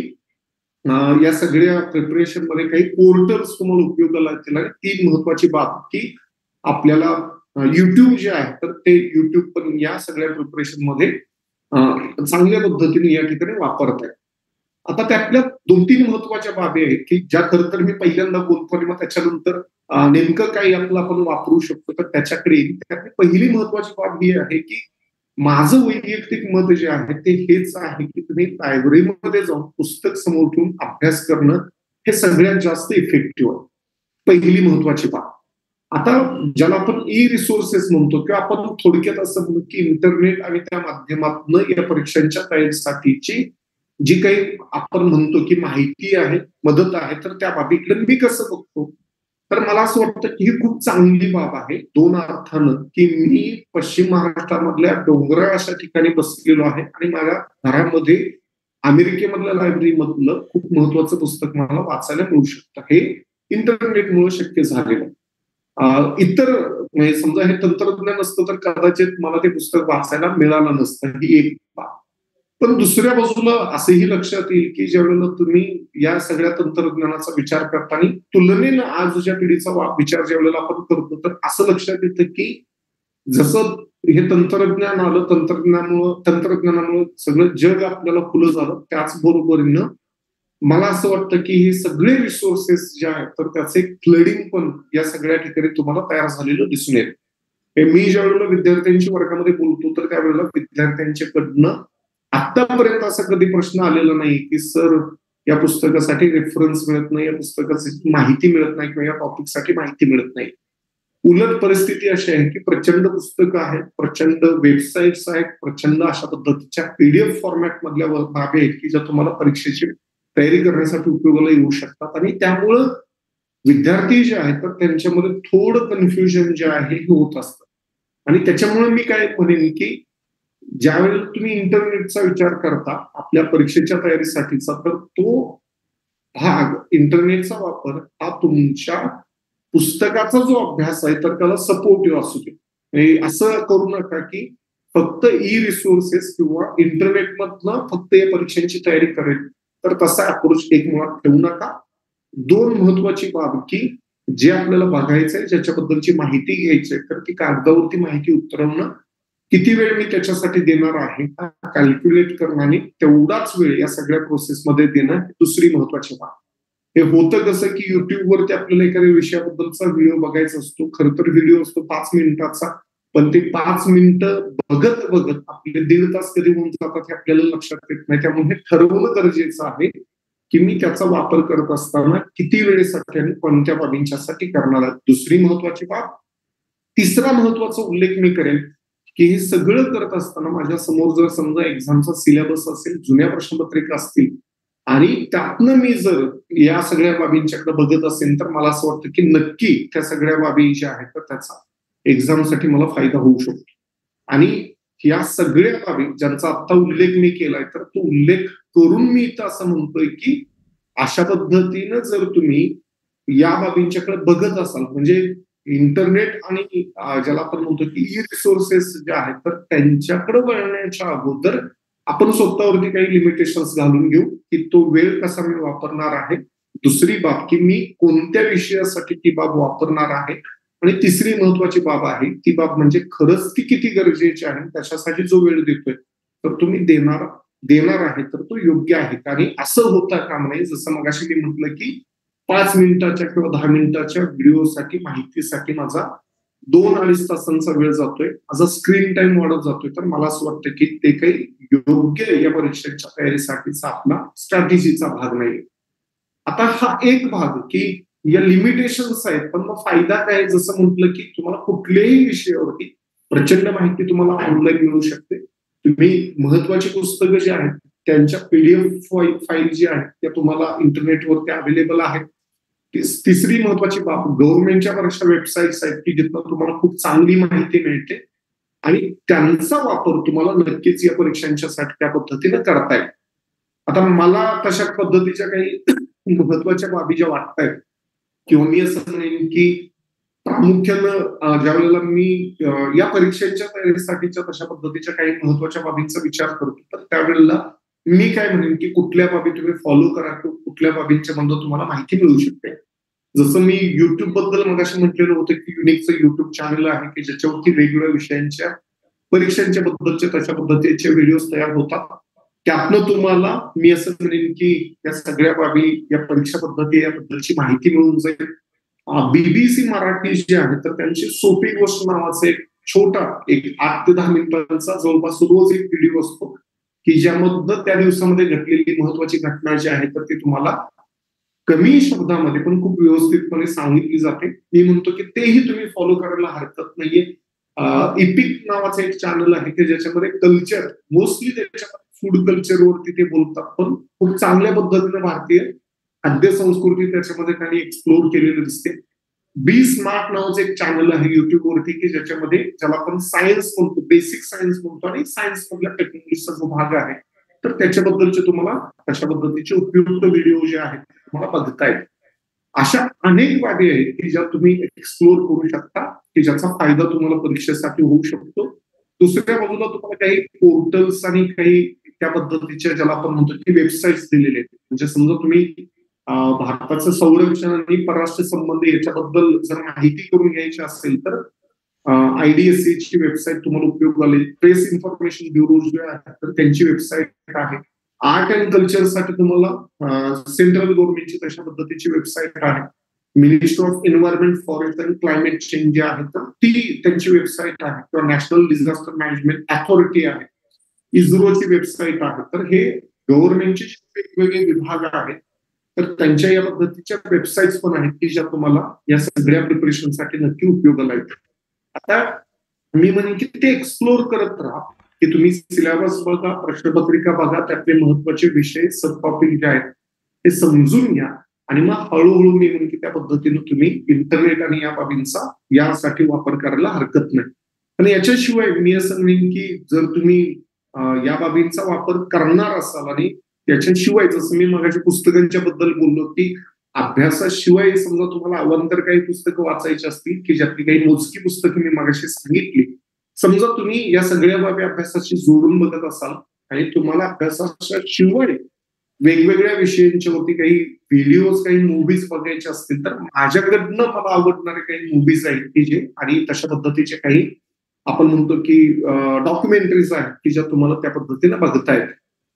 या सगळ्या प्रिपरेशन मध्ये काही पोर्टल्स तुम्हाला उपयोगाला येतील. आणि 3 महत्वाची बाब की आपल्याला युट्यूब जे आहे तर ते युट्यूब पण या सगळ्या प्रिपरेशन मध्ये चांगल्या पद्धतीने या ठिकाणी वापरताय. आता त्यातल्या 2-3 महत्वाच्या बाबी आहेत की ज्या खरं तर मी पहिल्यांदा बोलतो आणि मग त्याच्यानंतर नेमकं काय यातलं आपण वापरू शकतो तर त्याच्याकडे येईल. त्यातली पहिली महत्वाची बाब ही आहे की माझं वैयक्तिक मत जे आहे ते हेच आहे की तुम्ही लायब्ररीमध्ये जाऊन पुस्तक समोर ठेवून अभ्यास करणं हे सगळ्यात जास्त इफेक्टिव्ह आहे. पहिली महत्वाची बाब. आता ज्याला आपण ई रिसोर्सेस म्हणतो किंवा आपण थोडक्यात असं म्हणू की इंटरनेट आणि त्या माध्यमातून या परीक्षांच्या तयारीसाठीची जी काही आपण म्हणतो की माहिती आहे, मदत आहे, तर त्या बाबीकडे मी कसं बघतो, तर मला असं वाटतं की ही खूप चांगली बाब आहे 2 अर्थानं की मी पश्चिम महाराष्ट्रामधल्या डोंगराळ अशा ठिकाणी बसलेलो आहे आणि माझ्या घरामध्ये अमेरिकेमधल्या लायब्ररीमधलं खूप महत्वाचं पुस्तक मला वाचायला मिळू शकतं. हे इंटरनेटमुळे शक्य झालेलं आहे. इतर म्हणजे समजा हे तंत्रज्ञान असतं तर कदाचित मला ते पुस्तक वाचायला मिळालं नसतं. ही एक बाब. पण दुसऱ्या बाजूला असंही लक्षात येईल की ज्यावेळेला तुम्ही या सगळ्या तंत्रज्ञानाचा विचार करताना तुलनेनं आजच्या पिढीचा विचार ज्यावेळेला आपण करतो तर असं लक्षात येतं की जसं हे तंत्रज्ञान आलं, तंत्रज्ञानामुळे सगळं जग आपल्याला खुलं झालं, त्याचबरोबरीनं मला असं वाटतं की हे सगळे रिसोर्सेस जे आहेत तर त्याचे फ्लडिंग पण या सगळ्या ठिकाणी तुम्हाला तयार झालेलं दिसून येईल. हे मी ज्यावेळेला विद्यार्थ्यांची वर्गामध्ये बोलतो तर त्यावेळेला विद्यार्थ्यांच्याकडनं आतापर्यंत असा कधी प्रश्न आलेला नाही की सर या पुस्तकासाठी रेफरन्स मिळत नाही, या पुस्तकाची माहिती मिळत नाही किंवा या टॉपिकसाठी माहिती मिळत नाही. उलट परिस्थिती अशी आहे की प्रचंड पुस्तकं आहेत, प्रचंड वेबसाईट्स आहेत, प्रचंड अशा पद्धतीच्या पीडीएफ फॉर्मॅट मधल्या बाबी आहेत की ज्या तुम्हाला परीक्षेची तयारी करण्यासाठी उपयोगाला येऊ शकतात. आणि त्यामुळं विद्यार्थी जे आहेत तर त्यांच्यामध्ये थोडं कन्फ्युजन जे आहे हे होत असतं. आणि त्याच्यामुळे मी काय म्हणेन की ज्यावेळेला तुम्ही इंटरनेटचा विचार करता आपल्या परीक्षेच्या तयारीसाठीचा, तर तो भाग इंटरनेटचा वापर हा तुमच्या पुस्तकाचा जो अभ्यास आहे तर त्याला सपोर्टिव्ह असू दे. असं करू नका की फक्त ई रिसोर्सेस किंवा इंटरनेट मधनं फक्त या परीक्षांची तयारी करेल, तर तसा अप्रोच एक मुळात ठेवू नका. 2 महत्वाची बाब की जे आपल्याला बघायचंय, ज्याच्याबद्दलची माहिती घ्यायची तर ती कागदावरती माहिती उतरवणं, किती वेळ मी त्याच्यासाठी देणार आहे कॅल्क्युलेट करणं आणि तेवढाच वेळ या सगळ्या प्रोसेसमध्ये देणं दुसरी महत्वाची बाब. हे होतं कसं की युट्यूबवरती आपल्याला एखाद्या विषयाबद्दलचा व्हिडिओ बघायचा असतो, खरं तर व्हिडिओ असतो 5 मिनिटाचा, पण ते 5 मिनिटं बघत बघत आपले 1.5 तास कधी होऊन जातात हे आपल्याला लक्षात येत नाही. त्यामुळे ठरवणं गरजेचं आहे की मी त्याचा वापर करत असताना किती वेळेसाठी आणि कोणत्या बाबींच्यासाठी करणार आहे. दुसरी महत्वाची बाब. तिसरा महत्वाचा उल्लेख मी करेन की हे सगळं करत असताना माझ्या समोर जर समजा एक्झामचा सिलेबस असेल, जुन्या प्रश्नपत्रिका असतील, आणि त्यातनं मी जर या सगळ्या बाबींच्याकडे बघत असेल तर मला असं वाटतं की नक्की त्या सगळ्या बाबी ज्या आहेत तर त्याचा एक्झामसाठी मला फायदा होऊ शकतो. आणि या सगळ्या बाबी ज्यांचा आता उल्लेख मी केलाय तर तो उल्लेख करून मी इथं असं म्हणतोय की अशा पद्धतीनं जर तुम्ही या बाबींच्याकडे बघत असाल म्हणजे इंटरनेट आणि ज्याला आपण म्हणतो की ई रिसोर्सेस जे आहेत तर त्यांच्याकडे वळण्याच्या अगोदर आपण स्वतःवरती काही लिमिटेशन्स घालून घेऊ की तो वेळ कसा मी वापरणार आहे. दुसरी बाब की मी कोणत्या विषयासाठी ती बाब वापरणार आहे. आणि तिसरी महत्वाची बाब आहे ती बाब म्हणजे खरंच ती किती गरजेची आहे त्याच्यासाठी जो वेळ देतोय तर तुम्ही देणार आहे तर तो योग्य आहे. आणि असं होता काम नाही जसं मगाशी मी म्हटलं की 5 मिनिटाच्या किंवा 10 मिनिटाच्या व्हिडिओसाठी माहितीसाठी माझा 2-2.5 तासांचा वेळ जातोय, माझा स्क्रीन टाइम वाढत जातोय. तर मला असं वाटतं की ते काही योग्य या परीक्षेच्या तयारीसाठीचा आपला स्ट्रॅटेजीचा भाग नाही. आता हा एक भाग की या लिमिटेशन्स आहेत पण मग फायदा काय जसं म्हटलं की तुम्हाला कुठल्याही विषयावरती प्रचंड माहिती तुम्हाला ऑनलाईन मिळू शकते. तुम्ही महत्वाची पुस्तकं जी आहेत त्यांच्या पीडीएफ फाईल जी आहेत त्या तुम्हाला इंटरनेटवरती अवेलेबल आहेत. तिसरी महत्वाची बाब गव्हर्नमेंटच्या बऱ्याचशा वेबसाईट्स आहेत की जिथं तुम्हाला खूप चांगली माहिती मिळते आणि त्यांचा वापर तुम्हाला नक्कीच या परीक्षांच्यासाठी त्या पद्धतीने करता येईल. आता मला तशा पद्धतीच्या काही महत्वाच्या बाबी ज्या वाटतायत किंवा मी असं म्हणेन की प्रामुख्यानं ज्या वेळेला मी या परीक्षेच्या तयारीसाठीच्या तशा पद्धतीच्या काही महत्वाच्या बाबींचा विचार करतो तर त्यावेळेला मी काय म्हणेन की कुठल्या बाबी तुम्ही फॉलो करा किंवा कुठल्या बाबींच्या मधून तुम्हाला माहिती मिळू शकते. जसं मी युट्यूब बद्दल मगाशी म्हटलेलं होतं की युनिकचं युट्यूब चॅनल आहे की ज्याच्यावरती वेगवेगळ्या विषयांच्या परीक्षांच्या बद्दलचे तशा पद्धतीचे व्हिडिओज तयार होतात. त्यातनं तुम्हाला मी असं म्हणेन की या सगळ्या बाबी या परीक्षा पद्धती याबद्दलची माहिती मिळून जाईल. बीबीसी मराठी जे आहे तर त्यांची सोपी गोष्ट नावाचा एक छोटा एक 8 ते 10 मिनिटांचा जवळपास रोज एक व्हिडिओ असतो की ज्यामध्ये त्या दिवसामध्ये घडलेली महत्वाची घटना जी आहे तर ती तुम्हाला कमी शब्दामध्ये पण खूप व्यवस्थितपणे सांगितली जाते. मी म्हणतो की तेही तुम्ही फॉलो करायला हरकत नाहीये. इपिक नावाचं एक चॅनल आहे की ज्याच्यामध्ये कल्चर मोस्टली त्याच्या फूड कल्चरवरती ते बोलतात पण खूप चांगल्या पद्धतीने भारतीय खाद्य संस्कृती त्याच्यामध्ये त्यांनी एक्सप्लोर केलेलं दिसते. बी स्मार्ट नावाचं एक चॅनल आहे युट्यूबवरती की ज्याच्यामध्ये ज्याला आपण सायन्स म्हणतो बेसिक सायन्स म्हणतो आणि सायन्स मधल्या टेक्नॉलॉजीचा जो भाग आहे तर त्याच्याबद्दलचे तुम्हाला अशा पद्धतीचे उपयुक्त व्हिडिओ जे आहेत तुम्हाला बघता येईल. अशा अनेक बाबी आहेत की ज्या तुम्ही एक्सप्लोर करू शकता की ज्याचा फायदा तुम्हाला परीक्षेसाठी होऊ शकतो. दुसऱ्या बाजूला तुम्हाला काही पोर्टल्स आणि काही त्या पद्धतीच्या ज्याला आपण म्हणतो की वेबसाईट्स दिलेले आहेत. म्हणजे समजा तुम्ही भारताचं संरक्षण आणि परराष्ट्र संबंध याच्याबद्दल जर माहिती करून घ्यायची असेल तर IDSC ची वेबसाईट तुम्हाला उपयोग आली. प्रेस इन्फॉर्मेशन ब्युरो जे आहे तर त्यांची वेबसाईट आहे. आर्ट अँड कल्चरसाठी तुम्हाला सेंट्रल गव्हर्नमेंटची तशा पद्धतीची वेबसाईट आहे. Ministry of environment forest and climate change जी आहे तर ती त्यांची वेबसाईट आहे किंवा नॅशनल डिझास्टर मॅनेजमेंट अथॉरिटी आहे. इस्रोची वेबसाईट आहे. तर हे गव्हर्नमेंटचे वेगवेगळे विभाग आहेत तर त्यांच्या या पद्धतीच्या वेबसाईट्स पण आहेत की ज्या तुम्हाला या सगळ्या प्रिपरेशनसाठी नक्की उपयोगाला येतात. आता मी म्हणेन की ते एक्सप्लोर करत राहा की तुम्ही सिलेबस बघा, प्रश्नपत्रिका बघा, त्यातले महत्वाचे विषय सब टॉपिक जे आहेत ते समजून घ्या आणि मग हळूहळू मी म्हणेन की त्या पद्धतीने तुम्ही इंटरनेट आणि या बाबींचा यासाठी वापर करायला हरकत नाही. पण याच्याशिवाय मी असं म्हणेन की जर तुम्ही या बाबींचा वापर करणार असाल आणि त्याच्याशिवाय जसं मी मगाशी पुस्तकांच्या बद्दल बोललो की अभ्यासाशिवाय समजा तुम्हाला अवांतर काही पुस्तकं वाचायची असतील की ज्यातली काही मोजकी पुस्तकं मी मगाशी सांगितली. समजा तुम्ही या सगळ्या बाबी अभ्यासाशी जोडून बघत असाल आणि तुम्हाला अभ्यासाशिवाय वेगवेगळ्या विषयांच्यावरती काही व्हिडिओज काही मूव्हीज बघायचे असतील तर माझ्याकडनं मला आवडणारे काही मूव्हीज आहेत की जे आणि तशा पद्धतीचे काही आपण म्हणतो की डॉक्युमेंटरीज आहेत की ज्या तुम्हाला त्या पद्धतीने बघता येतात.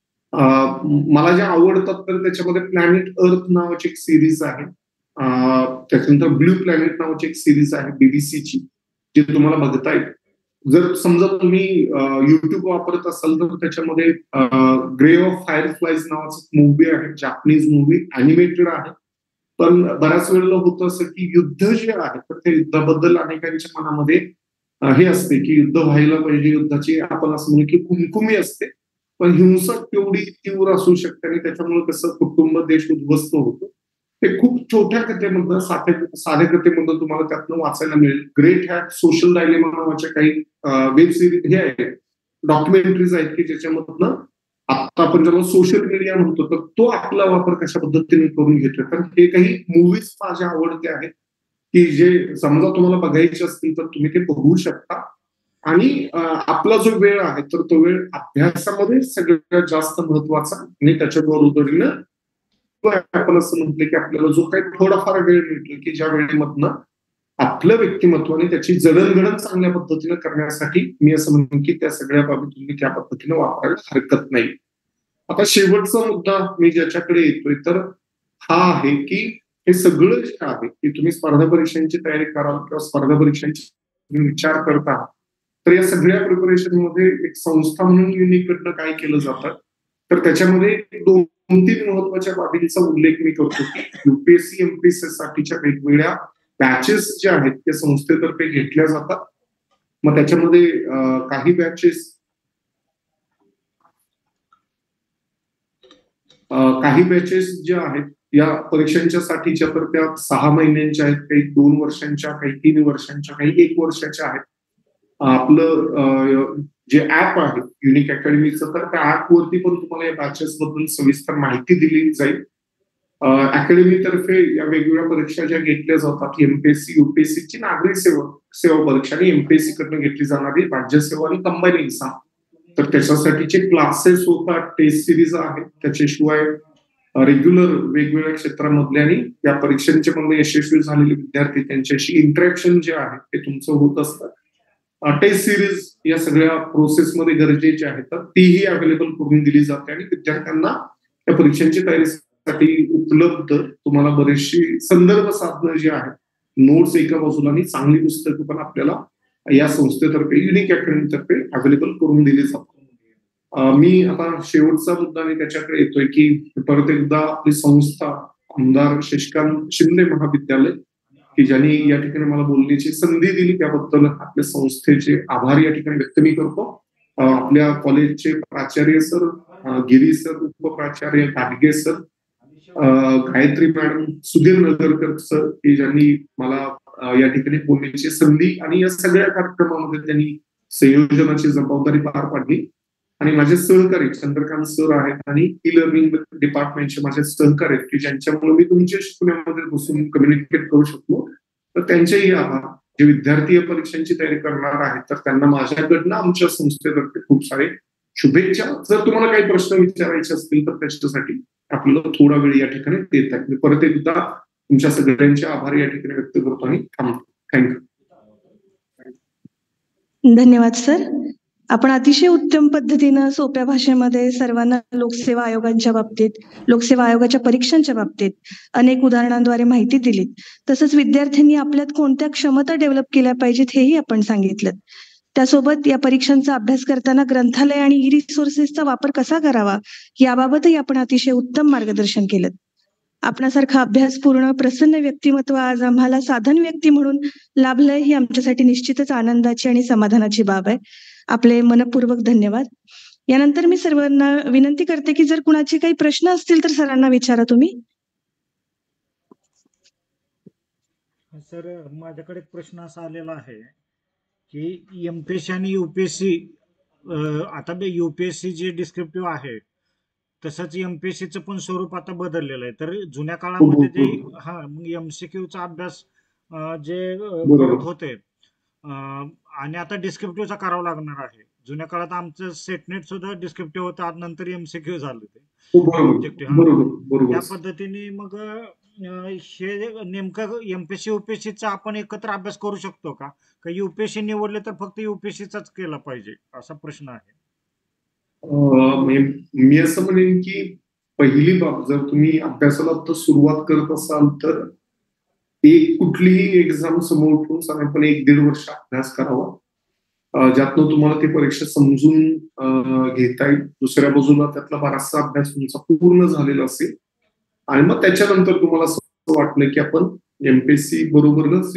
मला ज्या आवडतात तर त्याच्यामध्ये प्लॅनेट अर्थ नावाची एक सिरीज आहे. त्याच्यानंतर ब्ल्यू प्लॅनेट नावाची एक सिरीज आहे बीबीसीची जी तुम्हाला बघता येईल. जर समजा तुम्ही युट्यूब वापरत असाल तर त्याच्यामध्ये ग्रे ऑफ फायरफ्लाईज नावाचं मूवी आहे. जापनीज मूवी अॅनिमेटेड आहे. पण बऱ्याच वेळेला होतं असं की युद्ध जे आहे तर त्या युद्धाबद्दल अनेकांच्या मनामध्ये हे असते की युद्ध व्हायला पाहिजे, युद्धाची आपण असं म्हणू की कुमकुमी असते. पण हिंसा केवढी तीव्र असू शकते आणि त्याच्यामुळे कसं कुटुंब देश उद्ध्वस्त होतो ते खूप छोट्या कथेमधनं साध्या कथेमधनं तुम्हाला त्यातनं वाचायला मिळेल. ग्रेट हॅट सोशल डायलेमा नावाच्या काही वेब सिरीज हे आहेत, डॉक्युमेंटरीज आहेत की ज्याच्यामधनं आता आपण ज्याला सोशल मीडिया म्हणतो तर तो आपला वापर कशा पद्धतीने करून घेतोय. तर हे काही मूवीज माझ्या आवडते आहेत की जे समजा तुम्हाला बघायचे असतील तर तुम्ही ते बघू शकता. आणि आपला जो वेळ आहे तर तो वेळ अभ्यासामध्ये सगळ्यात जास्त महत्वाचा आणि त्याच्या बरोबरीनं आपण असं म्हटलं की आपल्याला जो काही थोडाफार वेळ मिळतो की ज्या वेळेमधनं आपलं व्यक्तिमत्व आणि त्याची जडणघडण चांगल्या पद्धतीनं करण्यासाठी मी असं म्हणेन की त्या सगळ्या बाबी तुम्ही त्या पद्धतीने वापरायला हरकत नाही. आता शेवटचा मुद्दा मी ज्याच्याकडे येतोय तर हा आहे की हे सगळं जे आहे की तुम्ही स्पर्धा परीक्षांची तयारी कराल किंवा स्पर्धा परीक्षांची विचार करता तर या सगळ्या प्रिपरेशन मध्ये एक संस्था म्हणून युनिकडनं काय केलं जातं तर त्याच्यामध्ये 2-3 महत्वाच्या बाबींचा उल्लेख मी करतो की युपीएससी एमपीएससी साठीच्या वेगवेगळ्या बॅचेस ज्या आहेत त्या संस्थेतर्फे घेतल्या जातात. मग त्याच्यामध्ये काही बॅचेस ज्या आहेत या परीक्षांच्या साठीच्या तर त्या 6 महिन्यांच्या आहेत, काही 2 वर्षांच्या, काही 3 वर्षांच्या, काही 1 वर्षाच्या आहेत. आपलं जे ऍप आहे युनिक अकॅडमीचं तर त्या ऍप वरती पण तुम्हाला या बॅचेस बद्दल सविस्तर माहिती दिली जाईल. अकॅडमी तर्फे या वेगवेगळ्या परीक्षा ज्या घेतल्या जातात एमपीएससी युपीएससीची नागरी सेवा परीक्षा आणि एमपीएससी कडनं घेतली जाणारी राज्यसेवा आणि कंबाईन एक्झाम तर त्याच्यासाठीचे क्लासेस होतात, टेस्ट सिरीज आहेत. त्याच्याशिवाय रेग्युलर वेगवेगळ्या क्षेत्रामधले आणि या परीक्षांच्या मध्ये यशस्वी झालेले विद्यार्थी त्यांच्याशी इंटरॅक्शन जे आहे ते तुमचं होत असतं. टेस्ट सिरीज या सगळ्या प्रोसेसमध्ये गरजेचे आहेत तर तीही अवेलेबल करून दिली जाते आणि विद्यार्थ्यांना या परीक्षांची तयारीसाठी उपलब्ध तुम्हाला बरेचशी संदर्भ साधनं जी आहेत, नोट्स एका बाजूला आणि चांगली पुस्तकं पण आपल्याला या संस्थेतर्फे युनिक अकॅडमीतर्फे अवेलेबल करून दिली जातात. मी आता शेवटचा मुद्दा मी त्याच्याकडे येतोय की परत एकदा आपली संस्था आमदार शशिकांत शिंदे महाविद्यालय की ज्यांनी या ठिकाणी मला बोलण्याची संधी दिली त्याबद्दल आपल्या संस्थेचे आभार या ठिकाणी व्यक्त मी करतो. आपल्या कॉलेजचे प्राचार्य सर गिरी सर, उपप्राचार्य Gadge sir, Gayatri madam, Sudhir Nagarkar sir की ज्यांनी मला या ठिकाणी बोलण्याची संधी आणि या सगळ्या कार्यक्रमामध्ये त्यांनी संयोजनाची जबाबदारी पार पाडली. आणि माझे सहकारी चंद्रकांत सर आहेत आणि ई लर्निंग डिपार्टमेंटचे माझे सहकारी आहेत की ज्यांच्यामुळे मी तुमच्याशी पुण्यामध्ये बसून कम्युनिकेट करू शकलो. तर त्यांचेही आभार. जे विद्यार्थी परीक्षांची तयारी करणार आहेत तर त्यांना माझ्याकडनं आमच्या संस्थेतर्फे खूप सारे शुभेच्छा. जर तुम्हाला काही प्रश्न विचारायचे असतील तर त्याच्यासाठी आपल्याला थोडा वेळ या ठिकाणी देत आहे. मी परत एकदा तुमच्या सगळ्यांचे आभार या ठिकाणी व्यक्त करतो आणि थांबतो. थँक्यू. धन्यवाद सर. आपण अतिशय उत्तम पद्धतीनं सोप्या भाषेमध्ये सर्वांना लोकसेवा आयोगांच्या बाबतीत, लोकसेवा आयोगाच्या परीक्षांच्या बाबतीत अनेक उदाहरणांद्वारे माहिती दिली. तसंच विद्यार्थ्यांनी आपल्यात कोणत्या क्षमता डेव्हलप केल्या पाहिजेत हेही आपण सांगितलं. त्यासोबत या परीक्षांचा अभ्यास करताना ग्रंथालय आणि ई रिसोर्सेसचा वापर कसा करावा याबाबतही आपण अतिशय उत्तम मार्गदर्शन केलं. आपणासारखा अभ्यासपूर्ण प्रसन्न व्यक्तिमत्व आज आम्हाला साधन व्यक्ती म्हणून लाभलंय ही आमच्यासाठी निश्चितच आनंदाची आणि समाधानाची बाब आहे. आपले मनपूर्वक धन्यवाद. यानंतर मी सर्वांना विनंती करते की जर कुणाचे काही प्रश्न असतील तर सरांना विचारा तुम्ही. सर, माझ्याकडे एक प्रश्न असा आलेला आहे की एमपीएससी आणि युपीएससी, आता युपीएससी जे डिस्क्रिप्टिव्ह आहे तसंच एमपीएससीचं पण स्वरूप आता बदललेलं आहे. तर जुन्या काळामध्ये जे मग एमसीक्यूचा अभ्यास जे करत होते आणि आता डिस्क्रिप्टिव्हचा करावा लागणार आहे. जुन्या काळात आमचं सेटनेट सुद्धा डिस्क्रिप्टिव्ह होतं, आज नंतर एमसीक्यू झालं ते ऑब्जेक्टिव्ह. त्या पद्धतीने मग हे नेमकं एमपीएससी युपीएससीचा आपण एकत्र अभ्यास करू शकतो का युपीएससी निवडले तर फक्त युपीएससीचाच केला पाहिजे, असा प्रश्न आहे. मी असं म्हणेन की पहिली बाब, जर तुम्ही अभ्यासाला तर सुरुवात करत असाल तर एक कुठलीही एक्झाम समोर ठेवून साधारणपणे 1-1.5 वर्ष अभ्यास करावा, ज्यातनं तुम्हाला ती परीक्षा समजून घेता येईल. दुसऱ्या बाजूला त्यातला बराचसा अभ्यास तुमचा पूर्ण झालेला असेल आणि मग त्याच्यानंतर तुम्हाला असं वाटलं की आपण एमपीएससी बरोबरच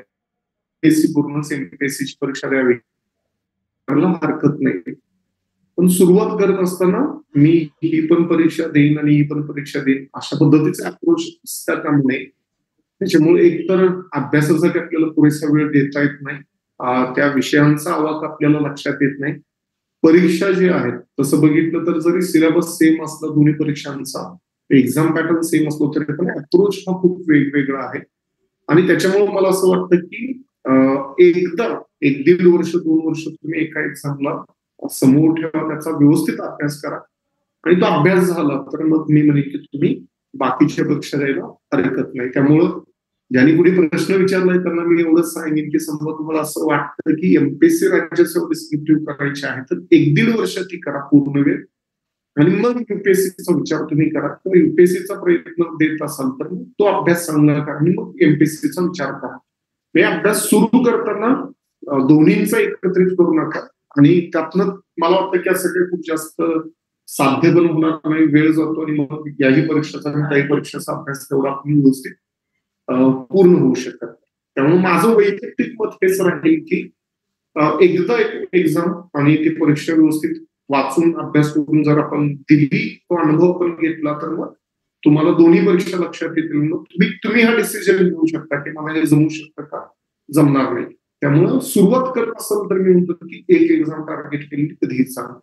युपीएससी बरोबरच एमपीएससीची परीक्षा द्यावी, हरकत नाही. पण सुरुवात करत असताना मी ही पण परीक्षा देईन आणि ही पण परीक्षा देईन अशा पद्धतीचे अप्रोच असता कामा नये. त्याच्यामुळे एकतर अभ्यासासाठी आपल्याला पुरेसा वेळ देता येत नाही, त्या विषयांचा आवाका आपल्याला लक्षात येत नाही. परीक्षा जे आहेत तसं बघितलं तर जरी सिलेबस सेम असला दोन्ही परीक्षांचा, एक्झाम पॅटर्न सेम असलो तरी पण अप्रोच हा खूप वेगवेगळा आहे. आणि त्याच्यामुळे मला असं वाटतं की एकदा 1-1.5 वर्ष 2 वर्ष तुम्ही एका एक्झामला समोर ठेवा, त्याचा व्यवस्थित अभ्यास करा आणि तो अभ्यास झाला तर मग मी म्हणेन की तुम्ही बाकीच्या परीक्षा द्यायला हरकत नाही. त्यामुळं ज्यांनी कुणी प्रश्न विचारलाय त्यांना मी एवढंच सांगेन की समजा तुम्हाला असं वाटतं की एमपीएससी राज्यासह डिस्क्रिप्टिव्ह करायचे आहे तर 1-1.5 वर्ष ती करा पूर्ण वेळ आणि मग युपीएससीचा विचार तुम्ही करा. किंवा युपीएससीचा प्रयत्न देत असाल तर तो अभ्यास चांगला करा आणि मग एमपीएससीचा विचार करा. हे अभ्यास सुरू करताना दोन्हींचा एकत्रित करू नका आणि त्यातनं मला वाटतं की असं काही खूप जास्त साध्य पण होणार नाही, वेळ जातो आणि मग याही परीक्षेचा आणि त्याही परीक्षेचा अभ्यास तेवढा आपण व्यवस्थित पूर्ण होऊ शकत. त्यामुळे माझं वैयक्तिक मत हेच राहील की एकदा एक एक्झाम आणि ती परीक्षा व्यवस्थित वाचून अभ्यास करून जर आपण दिली, तो अनुभव पण घेतला तर मग तुम्हाला दोन्ही परीक्षा लक्षात येतील. मग तुम्ही हा डिसिजन घेऊ शकता की मला हे जमू शकतं का, जमणार नाही. त्यामुळं सुरुवात करत असेल तर मी म्हणतो की एक एक्झाम टार्गेट केली कधीही चांगलं.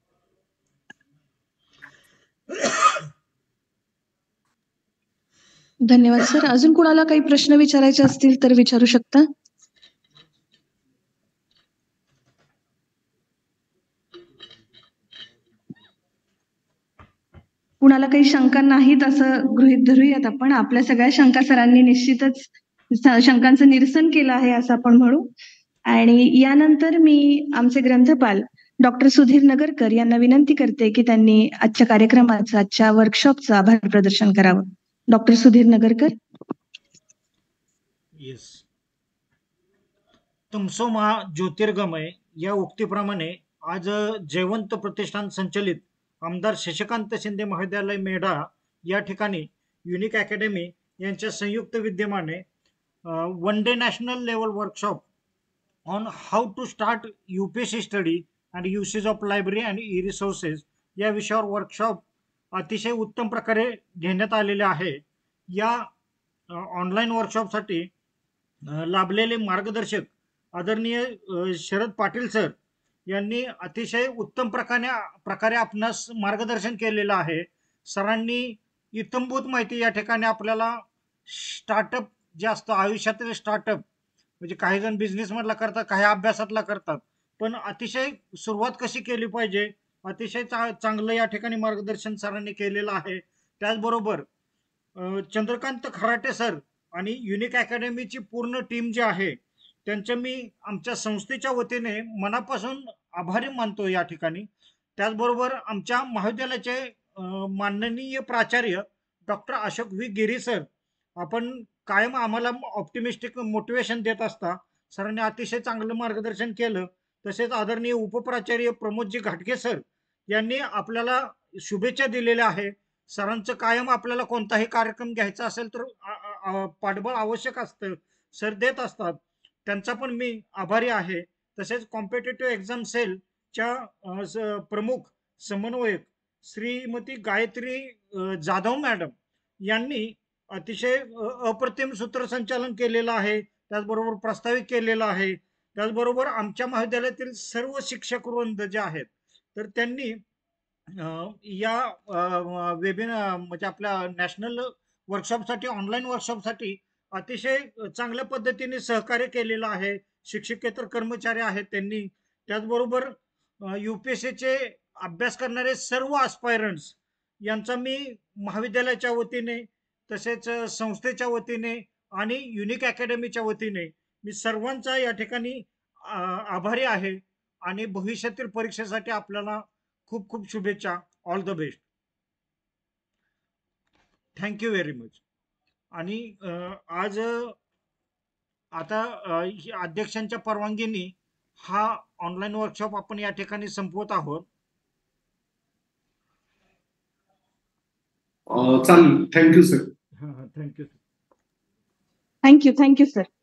धन्यवाद सर. अजून कोणाला काही प्रश्न विचारायचे असतील तर विचारू शकता. कुणाला काही शंका नाहीत असं गृहीत धरूयात आपण. आपल्या सगळ्या शंका सरांनी निश्चितच शंकांचं निरसन केलं आहे असं आपण म्हणू. आणि यानंतर मी आमचे ग्रंथपाल डॉक्टर सुधीर नगरकर यांना विनंती करते की त्यांनी आजच्या कार्यक्रमाचं, आजच्या वर्कशॉपचं आभार प्रदर्शन करावं. डॉक्टर सुधीर नगरकर. येस. तमसो मा ज्योतिर्गमय या उक्तीप्रमाणे आज जयवंत प्रतिष्ठान संचलित आमदार शशिकांत शिंदे महाविद्यालय मेढा या ठिकाणी युनिक अकॅडमी यांच्या संयुक्त विद्यमाने one day national level workshop on how to start UPSC study and usage of library and e resources या विषयावर वर्कशॉप अतिशय उत्तम प्रकारे घेण्यात आलेले आहे. या ऑनलाईन वर्कशॉपसाठी लाभलेले मार्गदर्शक आदरणीय शरद पाटील सर यांनी अतिशय उत्तम प्रकारे आपणास मार्गदर्शन केलेलं आहे. सरांनी इत्थंभूत माहिती या ठिकाणी आपल्याला स्टार्टअप जे असतं आयुष्यातील स्टार्टअप म्हणजे काही जण बिझनेस मधला करतात, काही अभ्यासातला करतात, पण अतिशय सुरुवात कशी केली पाहिजे अतिशय चांगलं या ठिकाणी मार्गदर्शन सरांनी केलेलं आहे. त्याचबरोबर चंद्रकांत खराटे सर आणि युनिक अकॅडमीची पूर्ण टीम जी आहे त्यांचे मी आमच्या संस्थेच्या वतीने मनापासून आभारी मानतो या ठिकाणी. त्याचबरोबर आमच्या महाविद्यालयाचे माननीय प्राचार्य doctor Ashok V Giri sir, आपण कायम आम्हाला ऑप्टिमिस्टिक मोटिवेशन देत असता. सरांनी अतिशय चांगलं मार्गदर्शन केलं. तसेच आदरणीय उपप्राचार्य प्रमोदजी घाटगे सर यांनी आपल्याला शुभेच्छा दिलेल्या आहे. सरांचं कायम आपल्याला कोणताही कार्यक्रम घ्यायचा असेल तर पाठबळ आवश्यक असतं, सर देत असतात. त्यांचा पण मी आभारी आहे. तसेच कॉम्पिटिटिव्ह एक्झाम सेलच्या प्रमुख समन्वयक श्रीमती गायत्री जाधव मॅडम यांनी अतिशय अप्रतिम सूत्रसंचालन केलेलं आहे. त्याचबरोबर प्रस्तावित केलेलं आहे. त्याचबरोबर आमच्या महाविद्यालयातील सर्व शिक्षक वृंद जे आहेत तर त्यांनी या वेबिनार म्हणजे आपल्या नॅशनल वर्कशॉपसाठी ऑनलाईन वर्कशॉपसाठी अतिशय चांगल्या पद्धतीने सहकार्य केलेलं आहे. शिक्षकेतर कर्मचारी आहेत त्यांनी. त्याचबरोबर यूपीएससीचे अभ्यास करणारे सर्व आस्पायरंट्स यांचा मी महाविद्यालयाच्या वतीने तसेच संस्थेच्या वतीने आणि युनिक अकॅडमीच्या वतीने मी सर्वांचा या ठिकाणी आभारी आहे. आणि भविष्यातील परीक्षेसाठी आपल्याला खूप खूप शुभेच्छा. All the best. Thank you very much. आणि आज आता अध्यक्षांच्या परवानगीने हा ऑनलाईन वर्कशॉप आपण या ठिकाणी संपवत आहोत. चालेल. Thank you sir. Thank you. Thank you sir.